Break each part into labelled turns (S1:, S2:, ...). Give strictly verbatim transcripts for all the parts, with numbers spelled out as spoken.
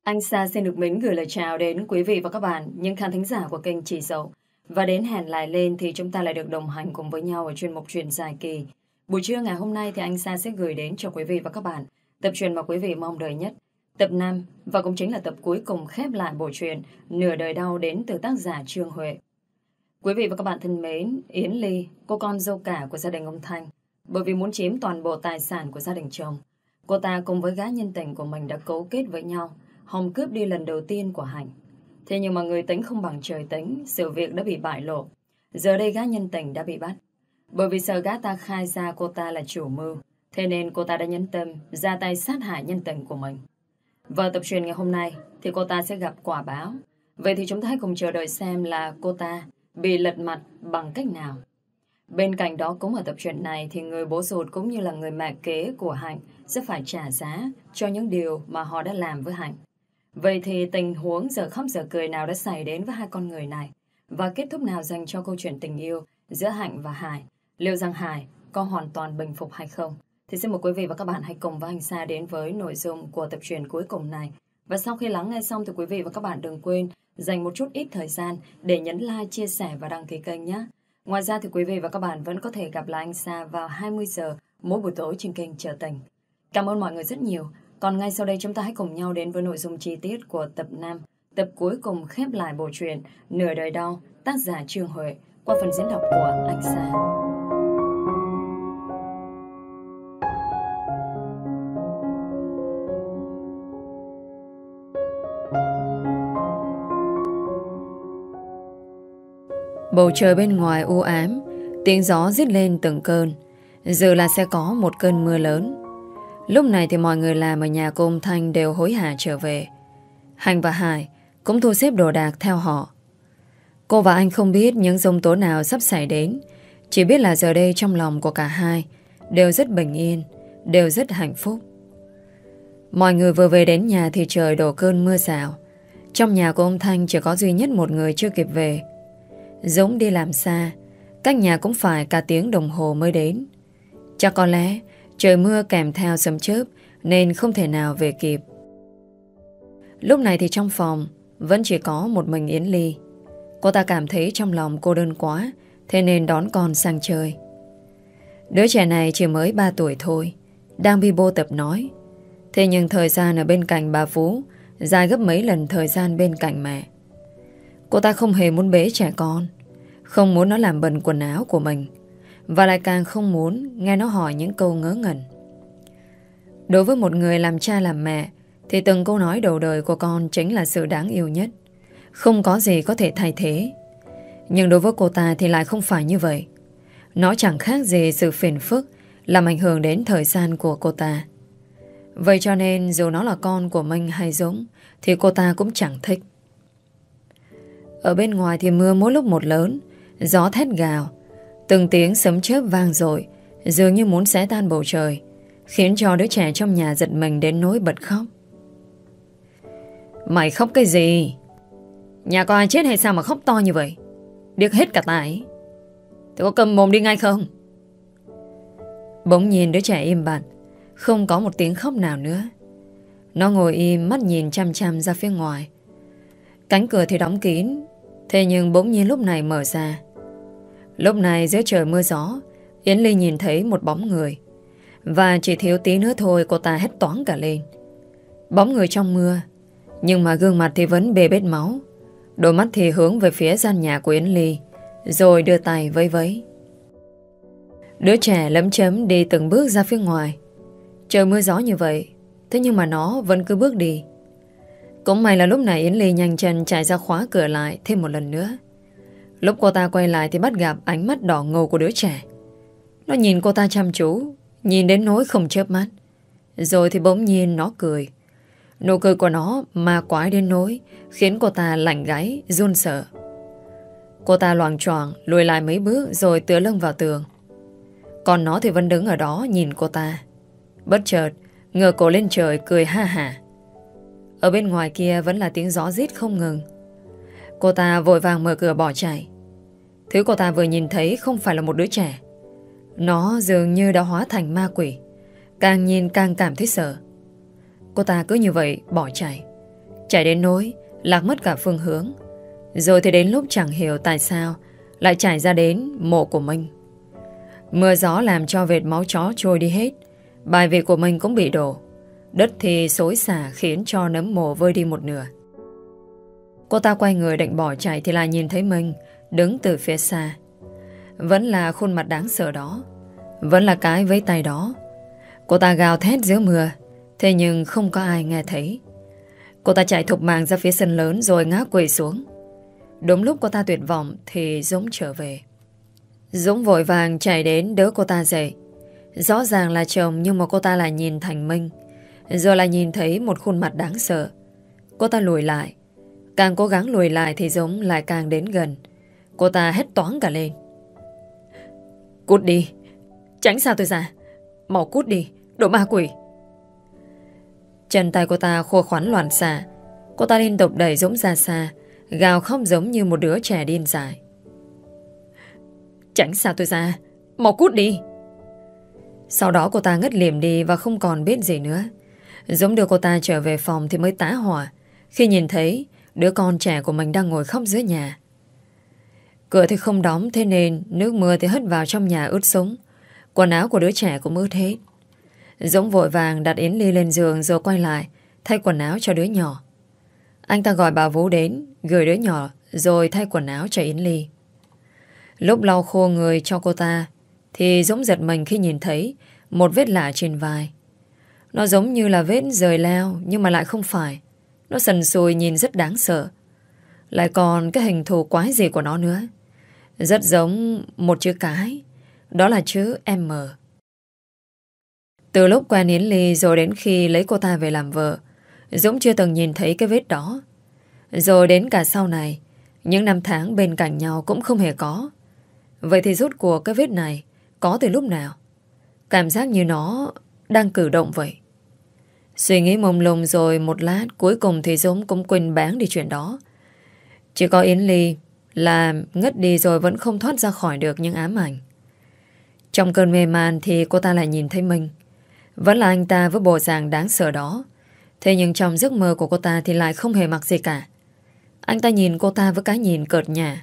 S1: Anh Sa xin được mến gửi lời chào đến quý vị và các bạn, những khán thính giả của kênh Chị Dậu. Và đến hẹn lại lên thì chúng ta lại được đồng hành cùng với nhau ở chuyên mục truyện dài kỳ. Buổi trưa ngày hôm nay thì anh Sa sẽ gửi đến cho quý vị và các bạn tập truyện mà quý vị mong đợi nhất. Tập năm và cũng chính là tập cuối cùng khép lại bộ truyện Nửa đời đau đến từ tác giả Trương Huệ. Quý vị và các bạn thân mến, Yến Ly, cô con dâu cả của gia đình ông Thanh, bởi vì muốn chiếm toàn bộ tài sản của gia đình chồng, cô ta cùng với gái nhân tình của mình đã cấu kết với nhau hòng cướp đi lần đầu tiên của Hạnh. Thế nhưng mà người tính không bằng trời tính, sự việc đã bị bại lộ. Giờ đây gái nhân tình đã bị bắt. Bởi vì sợ gã ta khai ra cô ta là chủ mưu, thế nên cô ta đã nhẫn tâm ra tay sát hại nhân tình của mình. Và tập truyền ngày hôm nay thì cô ta sẽ gặp quả báo. Vậy thì chúng ta hãy cùng chờ đợi xem là cô ta bị lật mặt bằng cách nào. Bên cạnh đó cũng ở tập truyện này thì người bố ruột cũng như là người mẹ kế của Hạnh sẽ phải trả giá cho những điều mà họ đã làm với Hạnh. Vậy thì tình huống giờ khóc giờ cười nào đã xảy đến với hai con người này? Và kết thúc nào dành cho câu chuyện tình yêu giữa Hạnh và Hải? Liệu rằng Hải có hoàn toàn bình phục hay không? Thì xin mời quý vị và các bạn hãy cùng với anh Sa đến với nội dung của tập truyện cuối cùng này. Và sau khi lắng nghe xong thì quý vị và các bạn đừng quên dành một chút ít thời gian để nhấn like, chia sẻ và đăng ký kênh nhé. Ngoài ra thì quý vị và các bạn vẫn có thể gặp lại anh Sa vào hai mươi giờ mỗi buổi tối trên kênh Trở Tình. Cảm ơn mọi người rất nhiều. Còn ngay sau đây chúng ta hãy cùng nhau đến với nội dung chi tiết của tập năm, tập cuối cùng khép lại bộ truyện Nửa đời đau, tác giả Trương Huệ, qua phần diễn đọc của anh Sa. Bầu trời bên ngoài u ám, tiếng gió rít lên từng cơn. Giờ là sẽ có một cơn mưa lớn. Lúc này thì mọi người làm ở nhà cô ông Thanh đều hối hả trở về. Hạnh và Hải cũng thu xếp đồ đạc theo họ. Cô và anh không biết những giông tố nào sắp xảy đến, chỉ biết là giờ đây trong lòng của cả hai đều rất bình yên, đều rất hạnh phúc. Mọi người vừa về đến nhà thì trời đổ cơn mưa rào. Trong nhà của ông Thanh chỉ có duy nhất một người chưa kịp về. Dũng đi làm xa, cách nhà cũng phải cả tiếng đồng hồ mới đến. Chắc có lẽ trời mưa kèm theo sấm chớp nên không thể nào về kịp. Lúc này thì trong phòng vẫn chỉ có một mình Yến Ly. Cô ta cảm thấy trong lòng cô đơn quá, thế nên đón con sang chơi. Đứa trẻ này chỉ mới ba tuổi thôi, đang bi bô tập nói. Thế nhưng thời gian ở bên cạnh bà Phú dài gấp mấy lần thời gian bên cạnh mẹ. Cô ta không hề muốn bế trẻ con, không muốn nó làm bẩn quần áo của mình, và lại càng không muốn nghe nó hỏi những câu ngớ ngẩn. Đối với một người làm cha làm mẹ thì từng câu nói đầu đời của con chính là sự đáng yêu nhất, không có gì có thể thay thế. Nhưng đối với cô ta thì lại không phải như vậy. Nó chẳng khác gì sự phiền phức làm ảnh hưởng đến thời gian của cô ta. Vậy cho nên dù nó là con của Minh hay Dũng thì cô ta cũng chẳng thích. Ở bên ngoài thì mưa mỗi lúc một lớn, gió thét gào, từng tiếng sấm chớp vang dội, dường như muốn xé tan bầu trời, khiến cho đứa trẻ trong nhà giật mình đến nỗi bật khóc. Mày khóc cái gì? Nhà có ai chết hay sao mà khóc to như vậy? Điếc hết cả tai. Thì có cầm mồm đi ngay không? Bỗng nhiên đứa trẻ im bặt, không có một tiếng khóc nào nữa. Nó ngồi im, mắt nhìn chăm chăm ra phía ngoài. Cánh cửa thì đóng kín, thế nhưng bỗng nhiên lúc này mở ra. Lúc này giữa trời mưa gió, Yến Ly nhìn thấy một bóng người. Và chỉ thiếu tí nữa thôi cô ta hét toáng cả lên. Bóng người trong mưa, nhưng mà gương mặt thì vẫn bê bết máu. Đôi mắt thì hướng về phía gian nhà của Yến Ly, rồi đưa tay vẫy vẫy. Đứa trẻ lấm chấm đi từng bước ra phía ngoài. Trời mưa gió như vậy, thế nhưng mà nó vẫn cứ bước đi. Cũng may là lúc này Yến Ly nhanh chân chạy ra khóa cửa lại thêm một lần nữa. Lúc cô ta quay lại thì bắt gặp ánh mắt đỏ ngầu của đứa trẻ. Nó nhìn cô ta chăm chú, nhìn đến nỗi không chớp mắt. Rồi thì bỗng nhiên nó cười. Nụ cười của nó ma quái đến nỗi khiến cô ta lạnh gáy, run sợ. Cô ta loạng choạng lùi lại mấy bước rồi tựa lưng vào tường. Còn nó thì vẫn đứng ở đó nhìn cô ta. Bất chợt ngửa cổ lên trời cười ha hả. Ở bên ngoài kia vẫn là tiếng gió rít không ngừng. Cô ta vội vàng mở cửa bỏ chạy. Thứ cô ta vừa nhìn thấy không phải là một đứa trẻ. Nó dường như đã hóa thành ma quỷ. Càng nhìn càng cảm thấy sợ. Cô ta cứ như vậy bỏ chạy. Chạy đến nỗi lạc mất cả phương hướng. Rồi thì đến lúc chẳng hiểu tại sao lại chạy ra đến mộ của mình. Mưa gió làm cho vệt máu chó trôi đi hết. Bài vị của mình cũng bị đổ. Đất thì xối xả khiến cho nấm mồ vơi đi một nửa. Cô ta quay người định bỏ chạy thì lại nhìn thấy mình đứng từ phía xa. Vẫn là khuôn mặt đáng sợ đó, vẫn là cái vẫy tay đó. Cô ta gào thét giữa mưa, thế nhưng không có ai nghe thấy. Cô ta chạy thục mạng ra phía sân lớn rồi ngã quỵ xuống. Đúng lúc cô ta tuyệt vọng thì Dũng trở về. Dũng vội vàng chạy đến đỡ cô ta dậy. Rõ ràng là chồng nhưng mà cô ta lại nhìn Thành Minh, rồi lại nhìn thấy một khuôn mặt đáng sợ. Cô ta lùi lại. Càng cố gắng lùi lại thì Dũng lại càng đến gần. Cô ta hét toáng cả lên. Cút đi, tránh xa tôi ra. Mau cút đi, đồ ma quỷ. Chân tay cô ta khô khoắn loạn xạ. Cô ta liên tục đẩy Dũng ra xa, gào khóc giống như một đứa trẻ điên dại. Tránh xa tôi ra, mau cút đi. Sau đó cô ta ngất lịm đi và không còn biết gì nữa. Dũng đưa cô ta trở về phòng thì mới tá hỏa khi nhìn thấy đứa con trẻ của mình đang ngồi khóc dưới nhà. Cửa thì không đóng, thế nên nước mưa thì hất vào trong nhà ướt sũng. Quần áo của đứa trẻ cũng ướt hết. Dũng vội vàng đặt Yến Ly lên giường rồi quay lại thay quần áo cho đứa nhỏ. Anh ta gọi bà Vũ đến, gửi đứa nhỏ rồi thay quần áo cho Yến Ly. Lúc lau khô người cho cô ta thì Dũng giật mình khi nhìn thấy một vết lạ trên vai. Nó giống như là vết rời leo nhưng mà lại không phải. Nó sần sùi nhìn rất đáng sợ. Lại còn cái hình thù quái gì của nó nữa. Rất giống một chữ cái. Đó là chữ M. Từ lúc quen Yến Ly rồi đến khi lấy cô ta về làm vợ, Dũng chưa từng nhìn thấy cái vết đó. Rồi đến cả sau này, những năm tháng bên cạnh nhau cũng không hề có. Vậy thì rốt cuộc cái vết này có từ lúc nào? Cảm giác như nó đang cử động vậy. Suy nghĩ mông lung rồi một lát cuối cùng thì Dũng cũng quên bán đi chuyện đó. Chỉ có Yến Ly là ngất đi rồi vẫn không thoát ra khỏi được những ám ảnh. Trong cơn mê man thì cô ta lại nhìn thấy mình. Vẫn là anh ta với bộ dạng đáng sợ đó. Thế nhưng trong giấc mơ của cô ta thì lại không hề mặc gì cả. Anh ta nhìn cô ta với cái nhìn cợt nhả.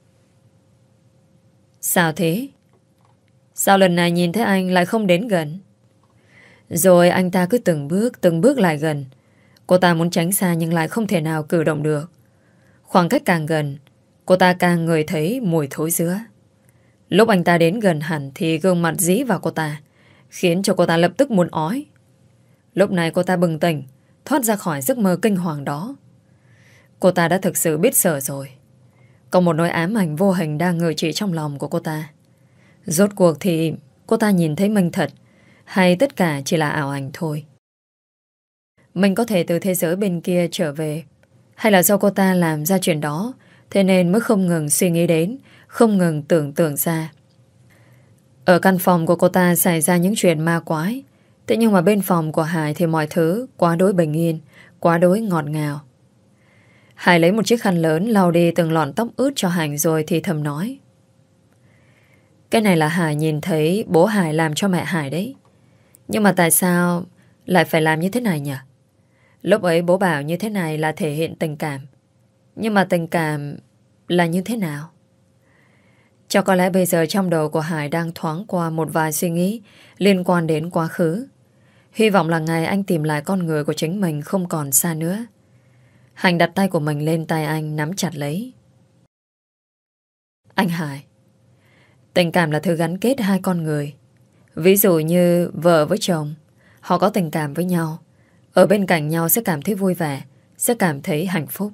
S1: Sao thế? Sao lần này nhìn thấy anh lại không đến gần? Rồi anh ta cứ từng bước từng bước lại gần. Cô ta muốn tránh xa nhưng lại không thể nào cử động được. Khoảng cách càng gần, cô ta càng ngửi thấy mùi thối dứa. Lúc anh ta đến gần hẳn thì gương mặt dí vào cô ta, khiến cho cô ta lập tức muốn ói. Lúc này cô ta bừng tỉnh, thoát ra khỏi giấc mơ kinh hoàng đó. Cô ta đã thực sự biết sợ rồi. Có một nỗi ám ảnh vô hình đang ngự trị trong lòng của cô ta. Rốt cuộc thì cô ta nhìn thấy mình thật, hay tất cả chỉ là ảo ảnh thôi? Mình có thể từ thế giới bên kia trở về, hay là do cô ta làm ra chuyện đó, thế nên mới không ngừng suy nghĩ đến, không ngừng tưởng tượng ra. Ở căn phòng của cô ta xảy ra những chuyện ma quái. Thế nhưng mà bên phòng của Hải thì mọi thứ quá đối bình yên, quá đối ngọt ngào. Hải lấy một chiếc khăn lớn lau đi từng lọn tóc ướt cho Hải rồi thì thầm nói. Cái này là Hải nhìn thấy bố Hải làm cho mẹ Hải đấy. Nhưng mà tại sao lại phải làm như thế này nhỉ? Lúc ấy bố bảo như thế này là thể hiện tình cảm. Nhưng mà tình cảm là như thế nào? Cho có lẽ bây giờ trong đầu của Hải đang thoáng qua một vài suy nghĩ liên quan đến quá khứ. Hy vọng là ngày anh tìm lại con người của chính mình không còn xa nữa. Hành đặt tay của mình lên tay anh, nắm chặt lấy. Anh Hải, tình cảm là thứ gắn kết hai con người. Ví dụ như vợ với chồng, họ có tình cảm với nhau, ở bên cạnh nhau sẽ cảm thấy vui vẻ, sẽ cảm thấy hạnh phúc.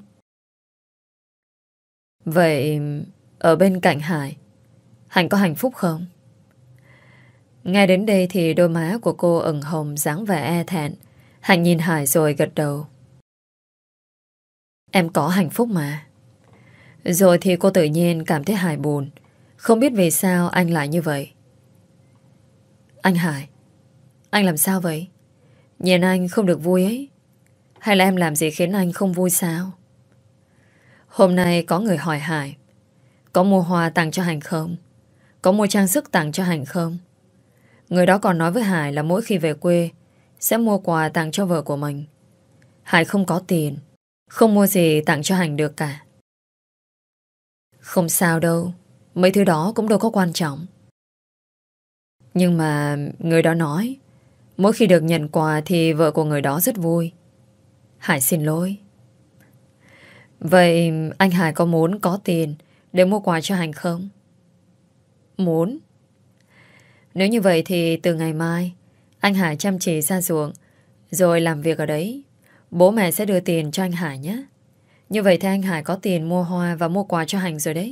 S1: Vậy ở bên cạnh Hải, Hạnh có hạnh phúc không? Nghe đến đây thì đôi má của cô ửng hồng, dáng vẻ e thẹn. Hạnh nhìn Hải rồi gật đầu. Em có hạnh phúc mà. Rồi thì cô tự nhiên cảm thấy Hải buồn. Không biết vì sao anh lại như vậy. Anh Hải, anh làm sao vậy? Nhìn anh không được vui ấy. Hay là em làm gì khiến anh không vui sao? Hôm nay có người hỏi Hải, có mua hoa tặng cho Hạnh không? Có mua trang sức tặng cho Hạnh không? Người đó còn nói với Hải là mỗi khi về quê sẽ mua quà tặng cho vợ của mình. Hải không có tiền, Không mua gì tặng cho Hành được cả. Không sao đâu, mấy thứ đó cũng đâu có quan trọng. Nhưng mà người đó nói mỗi khi được nhận quà thì vợ của người đó rất vui. Hải xin lỗi. Vậy anh Hải có muốn có tiền để mua quà cho Hành không? Muốn. Nếu như vậy thì từ ngày mai anh Hải chăm chỉ ra ruộng rồi làm việc ở đấy. Bố mẹ sẽ đưa tiền cho anh Hải nhé. Như vậy thì anh Hải có tiền mua hoa và mua quà cho Hành rồi đấy.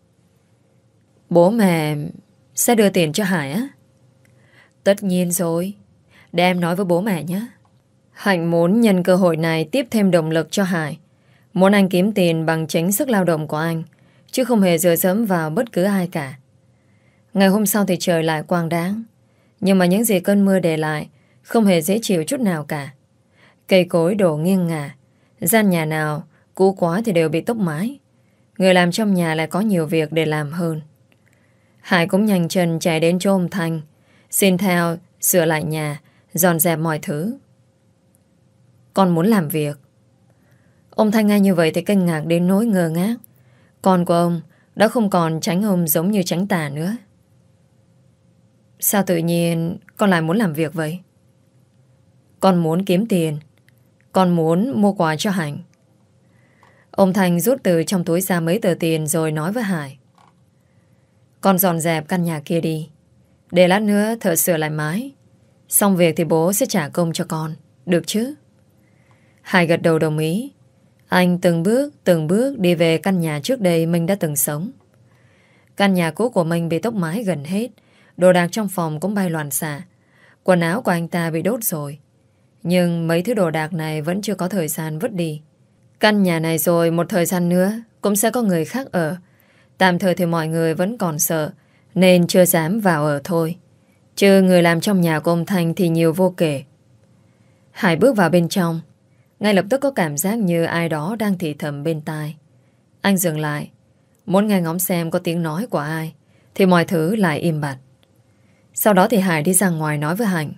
S1: Bố mẹ sẽ đưa tiền cho Hải á? Tất nhiên rồi. Để em nói với bố mẹ nhé. Hạnh muốn nhân cơ hội này tiếp thêm động lực cho Hải. Muốn anh kiếm tiền bằng chính sức lao động của anh, chứ không hề dựa dẫm vào bất cứ ai cả. Ngày hôm sau thì trời lại quang đáng. Nhưng mà những gì cơn mưa để lại không hề dễ chịu chút nào cả. Cây cối đổ nghiêng ngả. Gian nhà nào cũ quá thì đều bị tốc mái. Người làm trong nhà lại có nhiều việc để làm hơn. Hải cũng nhanh chân chạy đến chỗ ông Thanh, xin theo sửa lại nhà, dọn dẹp mọi thứ. Con muốn làm việc. Ông Thanh nghe như vậy thì kinh ngạc đến nỗi ngơ ngác. Con của ông đã không còn tránh ông giống như tránh tà nữa. Sao tự nhiên con lại muốn làm việc vậy? Con muốn kiếm tiền. Con muốn mua quà cho Hạnh. Ông Thanh rút từ trong túi ra mấy tờ tiền rồi nói với Hải. Con dọn dẹp căn nhà kia đi, để lát nữa thợ sửa lại mái. Xong việc thì bố sẽ trả công cho con, được chứ? Hải gật đầu đồng ý. Anh từng bước từng bước đi về căn nhà trước đây mình đã từng sống. Căn nhà cũ của mình bị tốc mái gần hết. Đồ đạc trong phòng cũng bay loạn xạ. Quần áo của anh ta bị đốt rồi. Nhưng mấy thứ đồ đạc này vẫn chưa có thời gian vứt đi. Căn nhà này rồi một thời gian nữa cũng sẽ có người khác ở. Tạm thời thì mọi người vẫn còn sợ nên chưa dám vào ở thôi. Chứ người làm trong nhà của ông Thanh thì nhiều vô kể. Hải bước vào bên trong. Ngay lập tức có cảm giác như ai đó đang thì thầm bên tai. Anh dừng lại, muốn nghe ngóng xem có tiếng nói của ai, thì mọi thứ lại im bặt. Sau đó thì Hải đi ra ngoài nói với Hạnh.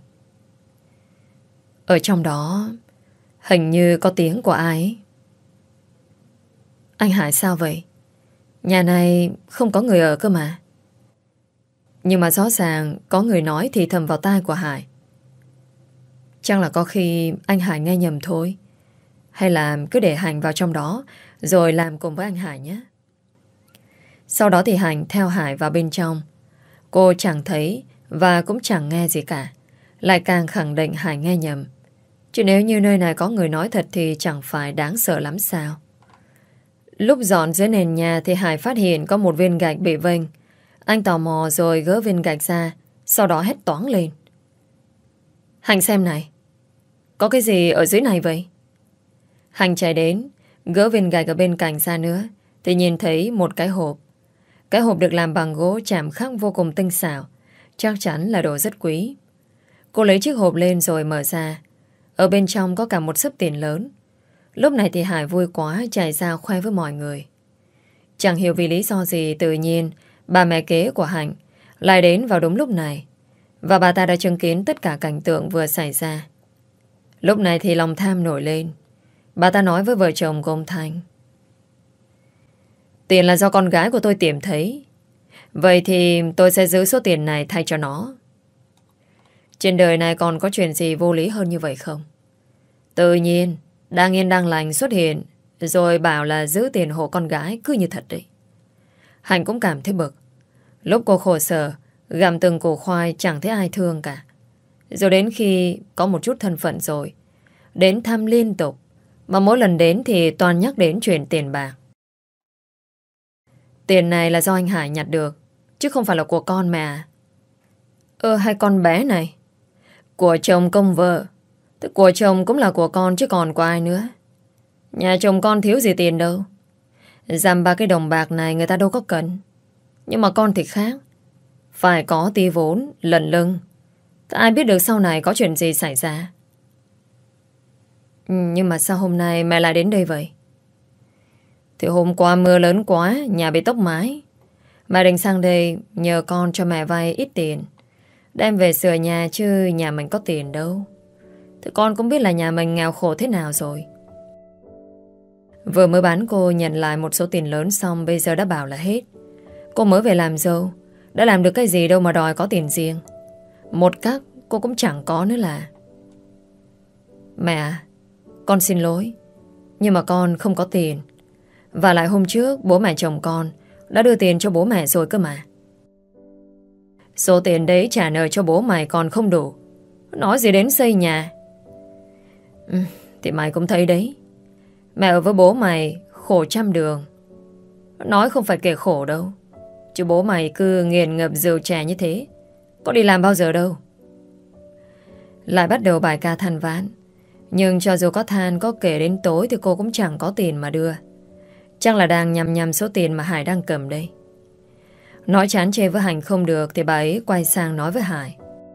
S1: Ở trong đó hình như có tiếng của ai ấy. Anh Hải sao vậy? Nhà này không có người ở cơ mà. Nhưng mà rõ ràng có người nói thì thầm vào tai của Hải. Chắc là có khi anh Hải nghe nhầm thôi. Hay là cứ để Hành vào trong đó rồi làm cùng với anh Hải nhé. Sau đó thì Hành theo Hải vào bên trong. Cô chẳng thấy và cũng chẳng nghe gì cả. Lại càng khẳng định Hải nghe nhầm. Chứ nếu như nơi này có người nói thật thì chẳng phải đáng sợ lắm sao. Lúc dọn dưới nền nhà thì Hải phát hiện có một viên gạch bị vênh. Anh tò mò rồi gỡ viên gạch ra, sau đó hét toáng lên. Hành xem này, có cái gì ở dưới này vậy? Hành chạy đến, gỡ viên gạch ở bên cạnh ra nữa, thì nhìn thấy một cái hộp. Cái hộp được làm bằng gỗ chạm khắc vô cùng tinh xảo, chắc chắn là đồ rất quý. Cô lấy chiếc hộp lên rồi mở ra. Ở bên trong có cả một xấp tiền lớn. Lúc này thì Hải vui quá chạy ra khoe với mọi người. Chẳng hiểu vì lý do gì tự nhiên bà mẹ kế của Hạnh lại đến vào đúng lúc này. Và bà ta đã chứng kiến tất cả cảnh tượng vừa xảy ra. Lúc này thì lòng tham nổi lên. Bà ta nói với vợ chồng của ông Thanh. Tiền là do con gái của tôi tìm thấy. Vậy thì tôi sẽ giữ số tiền này thay cho nó. Trên đời này còn có chuyện gì vô lý hơn như vậy không? Tự nhiên đang yên đang lành xuất hiện rồi bảo là giữ tiền hộ con gái cứ như thật đấy. Hạnh cũng cảm thấy bực. Lúc cô khổ sở gặm từng củ khoai chẳng thấy ai thương cả. Rồi đến khi có một chút thân phận rồi, đến thăm liên tục. Mà mỗi lần đến thì toàn nhắc đến chuyện tiền bạc. Tiền này là do anh Hải nhặt được, chứ không phải là của con mà. Ơ hai con bé này, của chồng công vợ. Của chồng cũng là của con chứ còn của ai nữa. Nhà chồng con thiếu gì tiền đâu. Dăm ba cái đồng bạc này người ta đâu có cần. Nhưng mà con thì khác. Phải có tí vốn, lần lưng. Ai biết được sau này có chuyện gì xảy ra. Nhưng mà sao hôm nay mẹ lại đến đây vậy? Thì hôm qua mưa lớn quá, nhà bị tốc mái. Mẹ định sang đây nhờ con cho mẹ vay ít tiền, đem về sửa nhà chứ nhà mình có tiền đâu. Thì con cũng biết là nhà mình nghèo khổ thế nào rồi. Vừa mới bán cô nhận lại một số tiền lớn xong bây giờ đã bảo là hết. Cô mới về làm dâu, đã làm được cái gì đâu mà đòi có tiền riêng. Một cách cô cũng chẳng có nữa là. Mẹ à, con xin lỗi, nhưng mà con không có tiền. Và lại hôm trước bố mẹ chồng con đã đưa tiền cho bố mẹ rồi cơ mà. Số tiền đấy trả nợ cho bố mày còn không đủ, nói gì đến xây nhà. ừ, Thì mày cũng thấy đấy, mẹ ở với bố mày khổ trăm đường. Nói không phải kể khổ đâu, chứ bố mày cứ nghiền ngập rượu chè như thế, có đi làm bao giờ đâu. Lại bắt đầu bài ca than vãn. Nhưng cho dù có than có kể đến tối thì cô cũng chẳng có tiền mà đưa. Chắc là đang nhằm nhằm số tiền mà Hải đang cầm đây. Nói chán chê với Hành không được thì bà ấy quay sang nói với Hải.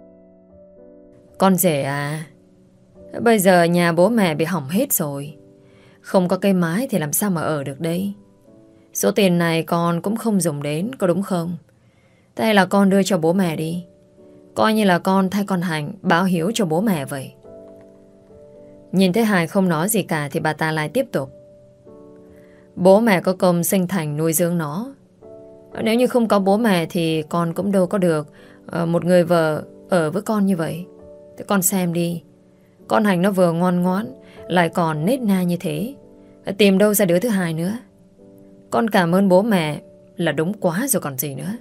S1: Con rể à, bây giờ nhà bố mẹ bị hỏng hết rồi, không có cây mái thì làm sao mà ở được đây. Số tiền này con cũng không dùng đến, có đúng không? Thế là con đưa cho bố mẹ đi, coi như là con thay con Hành báo hiếu cho bố mẹ vậy. Nhìn thấy Hải không nói gì cả thì bà ta lại tiếp tục. Bố mẹ có công sinh thành nuôi dưỡng nó. Nếu như không có bố mẹ thì con cũng đâu có được một người vợ ở với con như vậy. Thế con xem đi, con Hành nó vừa ngoan ngoãn lại còn nết na như thế, tìm đâu ra đứa thứ hai nữa. Con cảm ơn bố mẹ là đúng quá rồi còn gì nữa.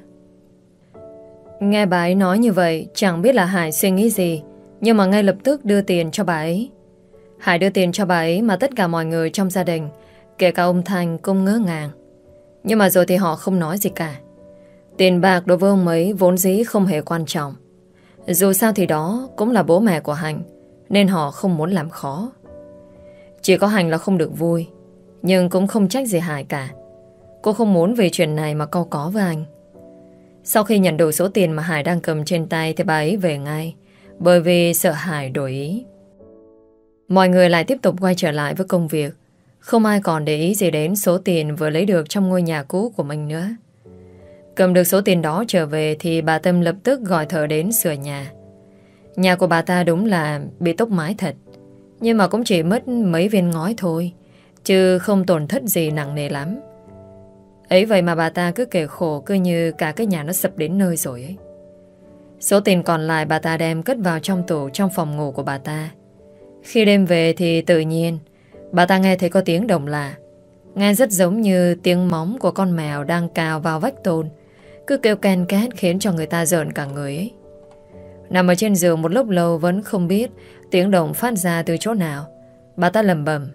S1: Nghe bà ấy nói như vậy, chẳng biết là Hải suy nghĩ gì, nhưng mà ngay lập tức đưa tiền cho bà ấy. Hải đưa tiền cho bà ấy mà tất cả mọi người trong gia đình, kể cả ông Thành, cũng ngỡ ngàng. Nhưng mà rồi thì họ không nói gì cả. Tiền bạc đối với ông ấy vốn dĩ không hề quan trọng. Dù sao thì đó cũng là bố mẹ của Hành, nên họ không muốn làm khó. Chỉ có Hành là không được vui, nhưng cũng không trách gì Hải cả. Cô không muốn về chuyện này mà cau có với anh. Sau khi nhận đủ số tiền mà Hải đang cầm trên tay thì bà ấy về ngay, bởi vì sợ Hải đổi ý. Mọi người lại tiếp tục quay trở lại với công việc. Không ai còn để ý gì đến số tiền vừa lấy được trong ngôi nhà cũ của mình nữa. Cầm được số tiền đó trở về thì bà Tâm lập tức gọi thợ đến sửa nhà. Nhà của bà ta đúng là bị tốc mái thật, nhưng mà cũng chỉ mất mấy viên ngói thôi, chứ không tổn thất gì nặng nề lắm. Ấy vậy mà bà ta cứ kể khổ, cứ như cả cái nhà nó sập đến nơi rồi ấy. Số tiền còn lại bà ta đem cất vào trong tủ trong phòng ngủ của bà ta. Khi đêm về thì tự nhiên bà ta nghe thấy có tiếng động lạ, nghe rất giống như tiếng móng của con mèo đang cào vào vách tôn, cứ kêu ken két khiến cho người ta rợn cả người ấy. Nằm ở trên giường một lúc lâu vẫn không biết tiếng động phát ra từ chỗ nào, bà ta lẩm bẩm: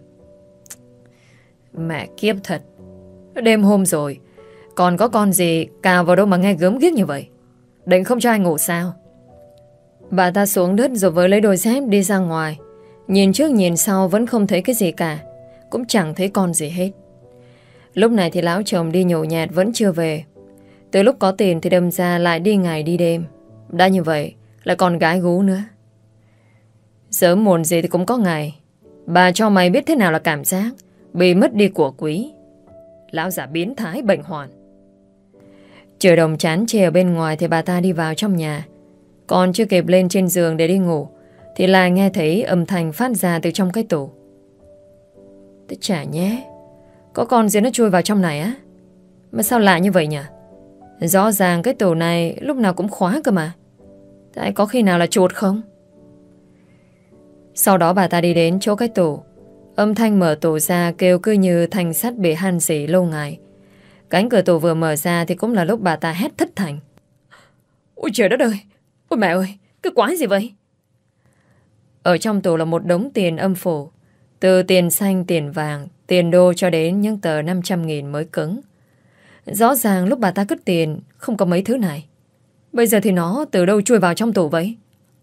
S1: mẹ kiếp thật, đêm hôm rồi còn có con gì cào vào đâu mà nghe gớm ghiếc như vậy, định không cho ai ngủ sao? Bà ta xuống đất rồi với lấy đôi dép đi ra ngoài. Nhìn trước nhìn sau vẫn không thấy cái gì cả, cũng chẳng thấy con gì hết. Lúc này thì lão chồng đi nhổ nhẹt vẫn chưa về. Từ lúc có tiền thì đâm ra lại đi ngày đi đêm. Đã như vậy lại còn gái gú nữa. Sớm muộn gì thì cũng có ngày. Bà cho mày biết thế nào là cảm giác bị mất đi của quý. Lão già biến thái bệnh hoạn. Trời đồng chán chê ở bên ngoài thì bà ta đi vào trong nhà. Còn chưa kịp lên trên giường để đi ngủ thì lại nghe thấy âm thanh phát ra từ trong cái tủ. Thế chả nhé, có con gì nó chui vào trong này á? Mà sao lạ như vậy nhỉ? Rõ ràng cái tủ này lúc nào cũng khóa cơ mà. Tại có khi nào là chuột không? Sau đó bà ta đi đến chỗ cái tủ. Âm thanh mở tủ ra kêu cứ như thanh sắt bị han xỉ lâu ngày. Cánh cửa tủ vừa mở ra thì cũng là lúc bà ta hét thất thành: ôi trời đất ơi! Ôi mẹ ơi! Cái quái gì vậy? Ở trong tủ là một đống tiền âm phủ. Từ tiền xanh, tiền vàng, tiền đô cho đến những tờ năm trăm nghìn mới cứng. Rõ ràng lúc bà ta cất tiền không có mấy thứ này. Bây giờ thì nó từ đâu chui vào trong tủ vậy?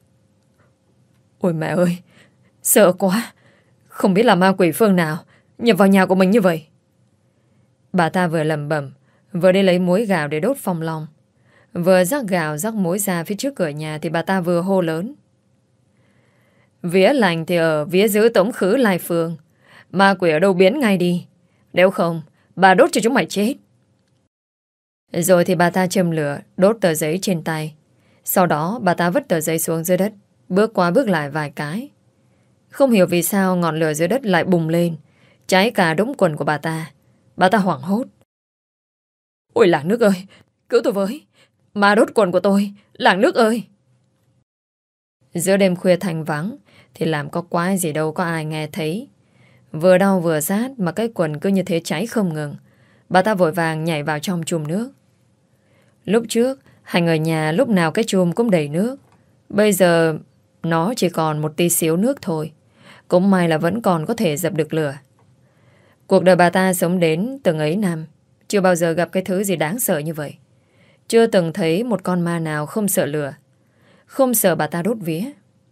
S1: Ôi mẹ ơi! Sợ quá! Không biết là ma quỷ phương nào nhập vào nhà của mình như vậy. Bà ta vừa lẩm bẩm, vừa đi lấy muối gạo để đốt phong long. Vừa rắc gạo rắc muối ra phía trước cửa nhà thì bà ta vừa hô lớn: vía lành thì ở vía giữ tống khứ lai phương. Ma quỷ ở đâu biến ngay đi, nếu không bà đốt cho chúng mày chết. Rồi thì bà ta châm lửa đốt tờ giấy trên tay. Sau đó bà ta vứt tờ giấy xuống dưới đất, bước qua bước lại vài cái. Không hiểu vì sao ngọn lửa dưới đất lại bùng lên, cháy cả đống quần của bà ta. Bà ta hoảng hốt. Ôi làng nước ơi, cứu tôi với. Ma đốt quần của tôi, làng nước ơi. Giữa đêm khuya thanh vắng thì làm có quái gì đâu có ai nghe thấy. Vừa đau vừa rát mà cái quần cứ như thế cháy không ngừng. Bà ta vội vàng nhảy vào trong chùm nước. Lúc trước Hành ở nhà lúc nào cái chùm cũng đầy nước. Bây giờ nó chỉ còn một tí xíu nước thôi. Cũng may là vẫn còn có thể dập được lửa. Cuộc đời bà ta sống đến từng ấy năm, chưa bao giờ gặp cái thứ gì đáng sợ như vậy. Chưa từng thấy một con ma nào không sợ lửa, không sợ bà ta đốt vía.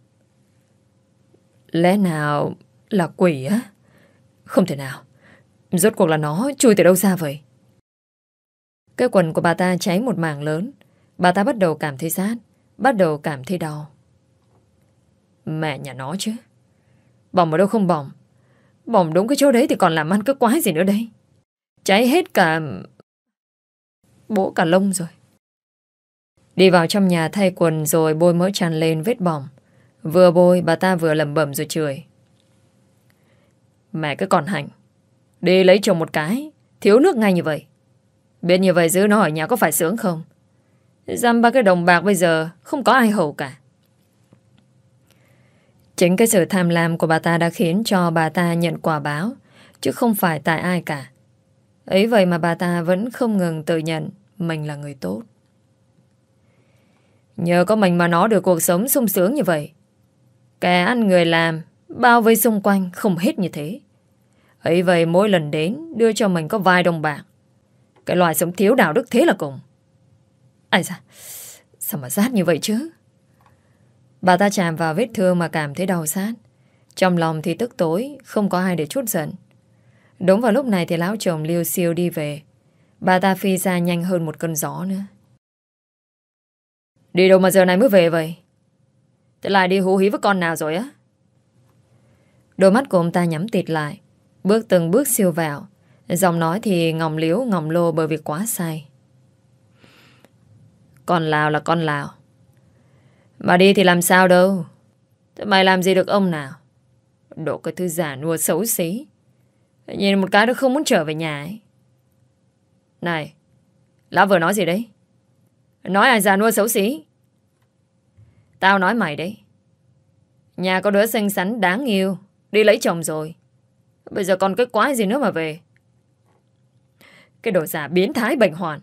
S1: Lẽ nào là quỷ á? Không thể nào. Rốt cuộc là nó chui từ đâu ra vậy? Cái quần của bà ta cháy một mảng lớn. Bà ta bắt đầu cảm thấy rát, bắt đầu cảm thấy đau. Mẹ nhà nó chứ. Bỏng ở đâu không bỏng. Bỏng đúng cái chỗ đấy thì còn làm ăn cái quái gì nữa đây. Cháy hết cả bố cả lông rồi. Đi vào trong nhà thay quần rồi bôi mỡ chăn lên vết bỏng. Vừa bôi bà ta vừa lẩm bẩm rồi chửi. Mẹ cứ còn Hành, đi lấy chồng một cái, thiếu nước ngay như vậy. Biết như vậy giữ nó ở nhà có phải sướng không? Dăm ba cái đồng bạc bây giờ không có ai hầu cả. Chính cái sự tham lam của bà ta đã khiến cho bà ta nhận quả báo, chứ không phải tại ai cả. Ấy vậy mà bà ta vẫn không ngừng tự nhận mình là người tốt. Nhờ có mình mà nó được cuộc sống sung sướng như vậy. Kẻ ăn người làm, bao vây xung quanh không hết như thế. Ấy vậy mỗi lần đến đưa cho mình có vài đồng bạc. Cái loài sống thiếu đạo đức thế là cùng. Ai da, sao mà rát như vậy chứ? Bà ta chạm vào vết thương mà cảm thấy đau rát. Trong lòng thì tức tối, không có ai để trút giận. Đúng vào lúc này thì lão chồng liêu xiêu đi về. Bà ta phi ra nhanh hơn một cơn gió nữa. Đi đâu mà giờ này mới về vậy? Thế lại đi hú hí với con nào rồi á? Đôi mắt của ông ta nhắm tịt lại, bước từng bước siêu vào. Giọng nói thì ngọng liếu ngọng lô bởi vì quá say. Con Lào là con Lào. Mà đi thì làm sao đâu. Thế mày làm gì được ông nào? Đồ cái thứ giả nua xấu xí. Nhìn một cái nó không muốn trở về nhà ấy. Này, lão vừa nói gì đấy? Nói ai già nua xấu xí? Tao nói mày đấy. Nhà có đứa xinh xắn đáng yêu, đi lấy chồng rồi. Bây giờ còn cái quái gì nữa mà về? Cái đồ giả biến thái bệnh hoạn.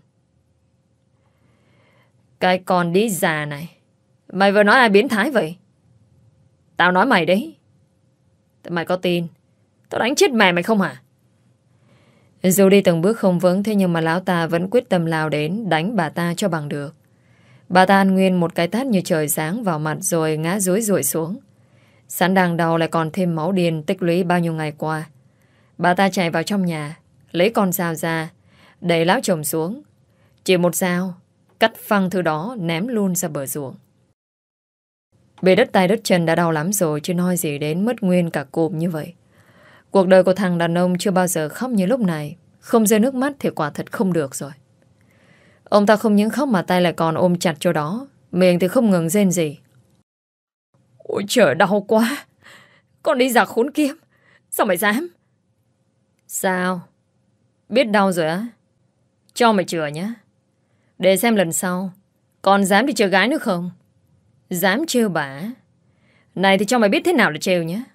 S1: Cái con đi già này. Mày vừa nói ai biến thái vậy? Tao nói mày đấy. Thế mày có tin tao đánh chết mẹ mày không hả? Dù đi từng bước không vững, thế nhưng mà lão ta vẫn quyết tâm lao đến đánh bà ta cho bằng được. Bà ta ăn nguyên một cái tát như trời giáng vào mặt rồi ngã rúi rụi xuống. Sẵn đang đau lại còn thêm máu điên tích lũy bao nhiêu ngày qua. Bà ta chạy vào trong nhà, lấy con dao ra, đẩy lão chồng xuống. Chỉ một dao, cắt phăng thứ đó ném luôn ra bờ ruộng. Bị đứt tay đứt chân đã đau lắm rồi, chứ nói gì đến mất nguyên cả cụm như vậy. Cuộc đời của thằng đàn ông chưa bao giờ khóc như lúc này. Không rơi nước mắt thì quả thật không được rồi. Ông ta không những khóc mà tay lại còn ôm chặt chỗ đó, miệng thì không ngừng rên rỉ. Ôi trời, đau quá. Con đi giặc khốn kiếp, sao mày dám? Sao? Biết đau rồi á? Cho mày chữa nhá. Để xem lần sau còn dám đi chơi gái nữa không? Dám trêu bà. Này thì cho mày biết thế nào là trêu nhá.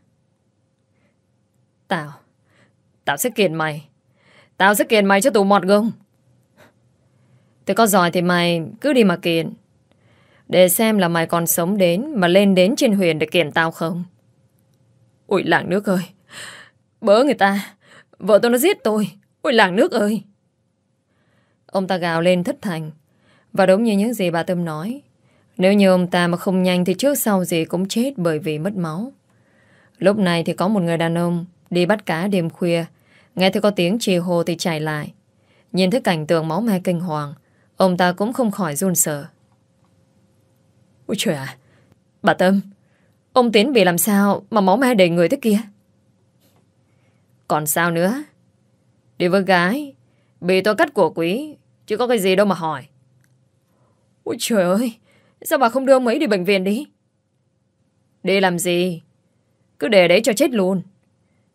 S1: Tao Tao sẽ kiện mày. Tao sẽ kiện mày cho tù mọt gông. Thế có giỏi thì mày cứ đi mà kiện, để xem là mày còn sống đến mà lên đến trên huyền để kiện tao không. Ôi làng nước ơi, bớ người ta, vợ tôi nó giết tôi. Ôi làng nước ơi. Ông ta gào lên thất thành. Và đúng như những gì bà Tâm nói, nếu như ông ta mà không nhanh thì trước sau gì cũng chết bởi vì mất máu. Lúc này thì có một người đàn ông đi bắt cá đêm khuya, nghe thấy có tiếng trì hô thì chạy lại. Nhìn thấy cảnh tượng máu me kinh hoàng, ông ta cũng không khỏi run sợ. Ôi trời ạ, bà Tâm, ông Tiến bị làm sao mà máu me đầy người thế kia? Còn sao nữa? Đi với gái bị tôi cắt cổ quý, chứ có cái gì đâu mà hỏi. Ôi trời ơi, sao bà không đưa ông ấy đi bệnh viện đi? Đi làm gì? Cứ để đấy cho chết luôn.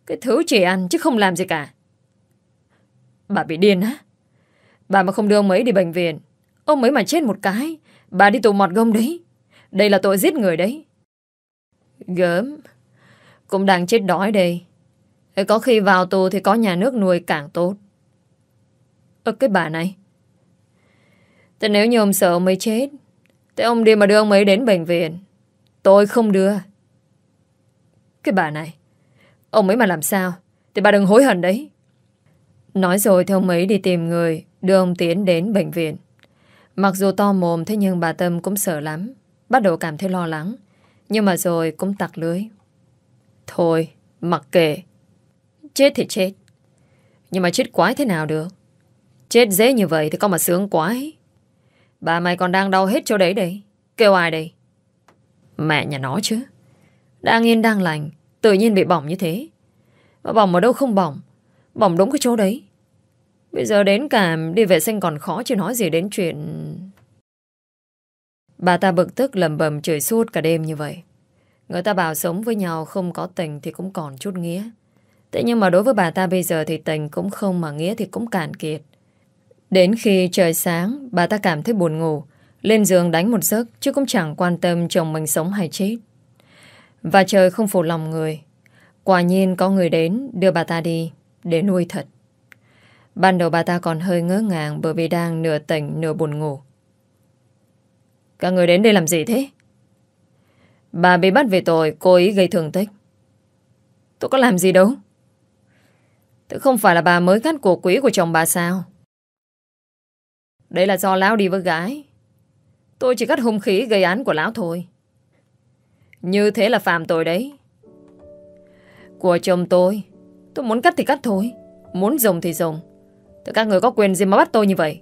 S1: Cái thứ chỉ ăn chứ không làm gì cả. Bà bị điên á? Bà mà không đưa ông ấy đi bệnh viện, ông ấy mà chết một cái, bà đi tù mọt gông đấy. Đây là tội giết người đấy. Gớm. Cũng đang chết đói đây. Có khi vào tù thì có nhà nước nuôi càng tốt. Ơ cái bà này. Thế nếu như ông sợ ông ấy chết, thế ông đi mà đưa ông ấy đến bệnh viện. Tôi không đưa. Cái bà này, ông ấy mà làm sao thì bà đừng hối hận đấy. Nói rồi thì ông ấy đi tìm người đưa ông Tiến đến bệnh viện. Mặc dù to mồm, thế nhưng bà Tâm cũng sợ lắm. Bắt đầu cảm thấy lo lắng. Nhưng mà rồi cũng tặc lưới. Thôi, mặc kệ. Chết thì chết. Nhưng mà chết quái thế nào được? Chết dễ như vậy thì có mà sướng quái. Bà mày còn đang đau hết chỗ đấy đây. Kêu ai đây? Mẹ nhà nó chứ. Đang yên đang lành, tự nhiên bị bỏng như thế. Mà bỏng ở đâu không bỏng, bỏng đúng cái chỗ đấy. Bây giờ đến cả đi vệ sinh còn khó, chứ nói gì đến chuyện... Bà ta bực tức lầm bầm chửi suốt cả đêm như vậy. Người ta bảo sống với nhau không có tình thì cũng còn chút nghĩa. Thế nhưng mà đối với bà ta bây giờ thì tình cũng không, mà nghĩa thì cũng cạn kiệt. Đến khi trời sáng, bà ta cảm thấy buồn ngủ, lên giường đánh một giấc, chứ cũng chẳng quan tâm chồng mình sống hay chết. Và trời không phụ lòng người. Quả nhiên có người đến đưa bà ta đi để nuôi thật. Ban đầu bà ta còn hơi ngỡ ngàng bởi vì đang nửa tỉnh nửa buồn ngủ. Các người đến đây làm gì thế? Bà bị bắt về tội cố ý gây thương tích. Tôi có làm gì đâu. Thế không phải là bà mới cắt của quý của chồng bà sao? Đấy là do lão đi với gái. Tôi chỉ cắt hung khí gây án của lão thôi. Như thế là phạm tội đấy. Của chồng tôi, tôi muốn cắt thì cắt thôi, muốn dùng thì dùng. Thế các người có quyền gì mà bắt tôi như vậy?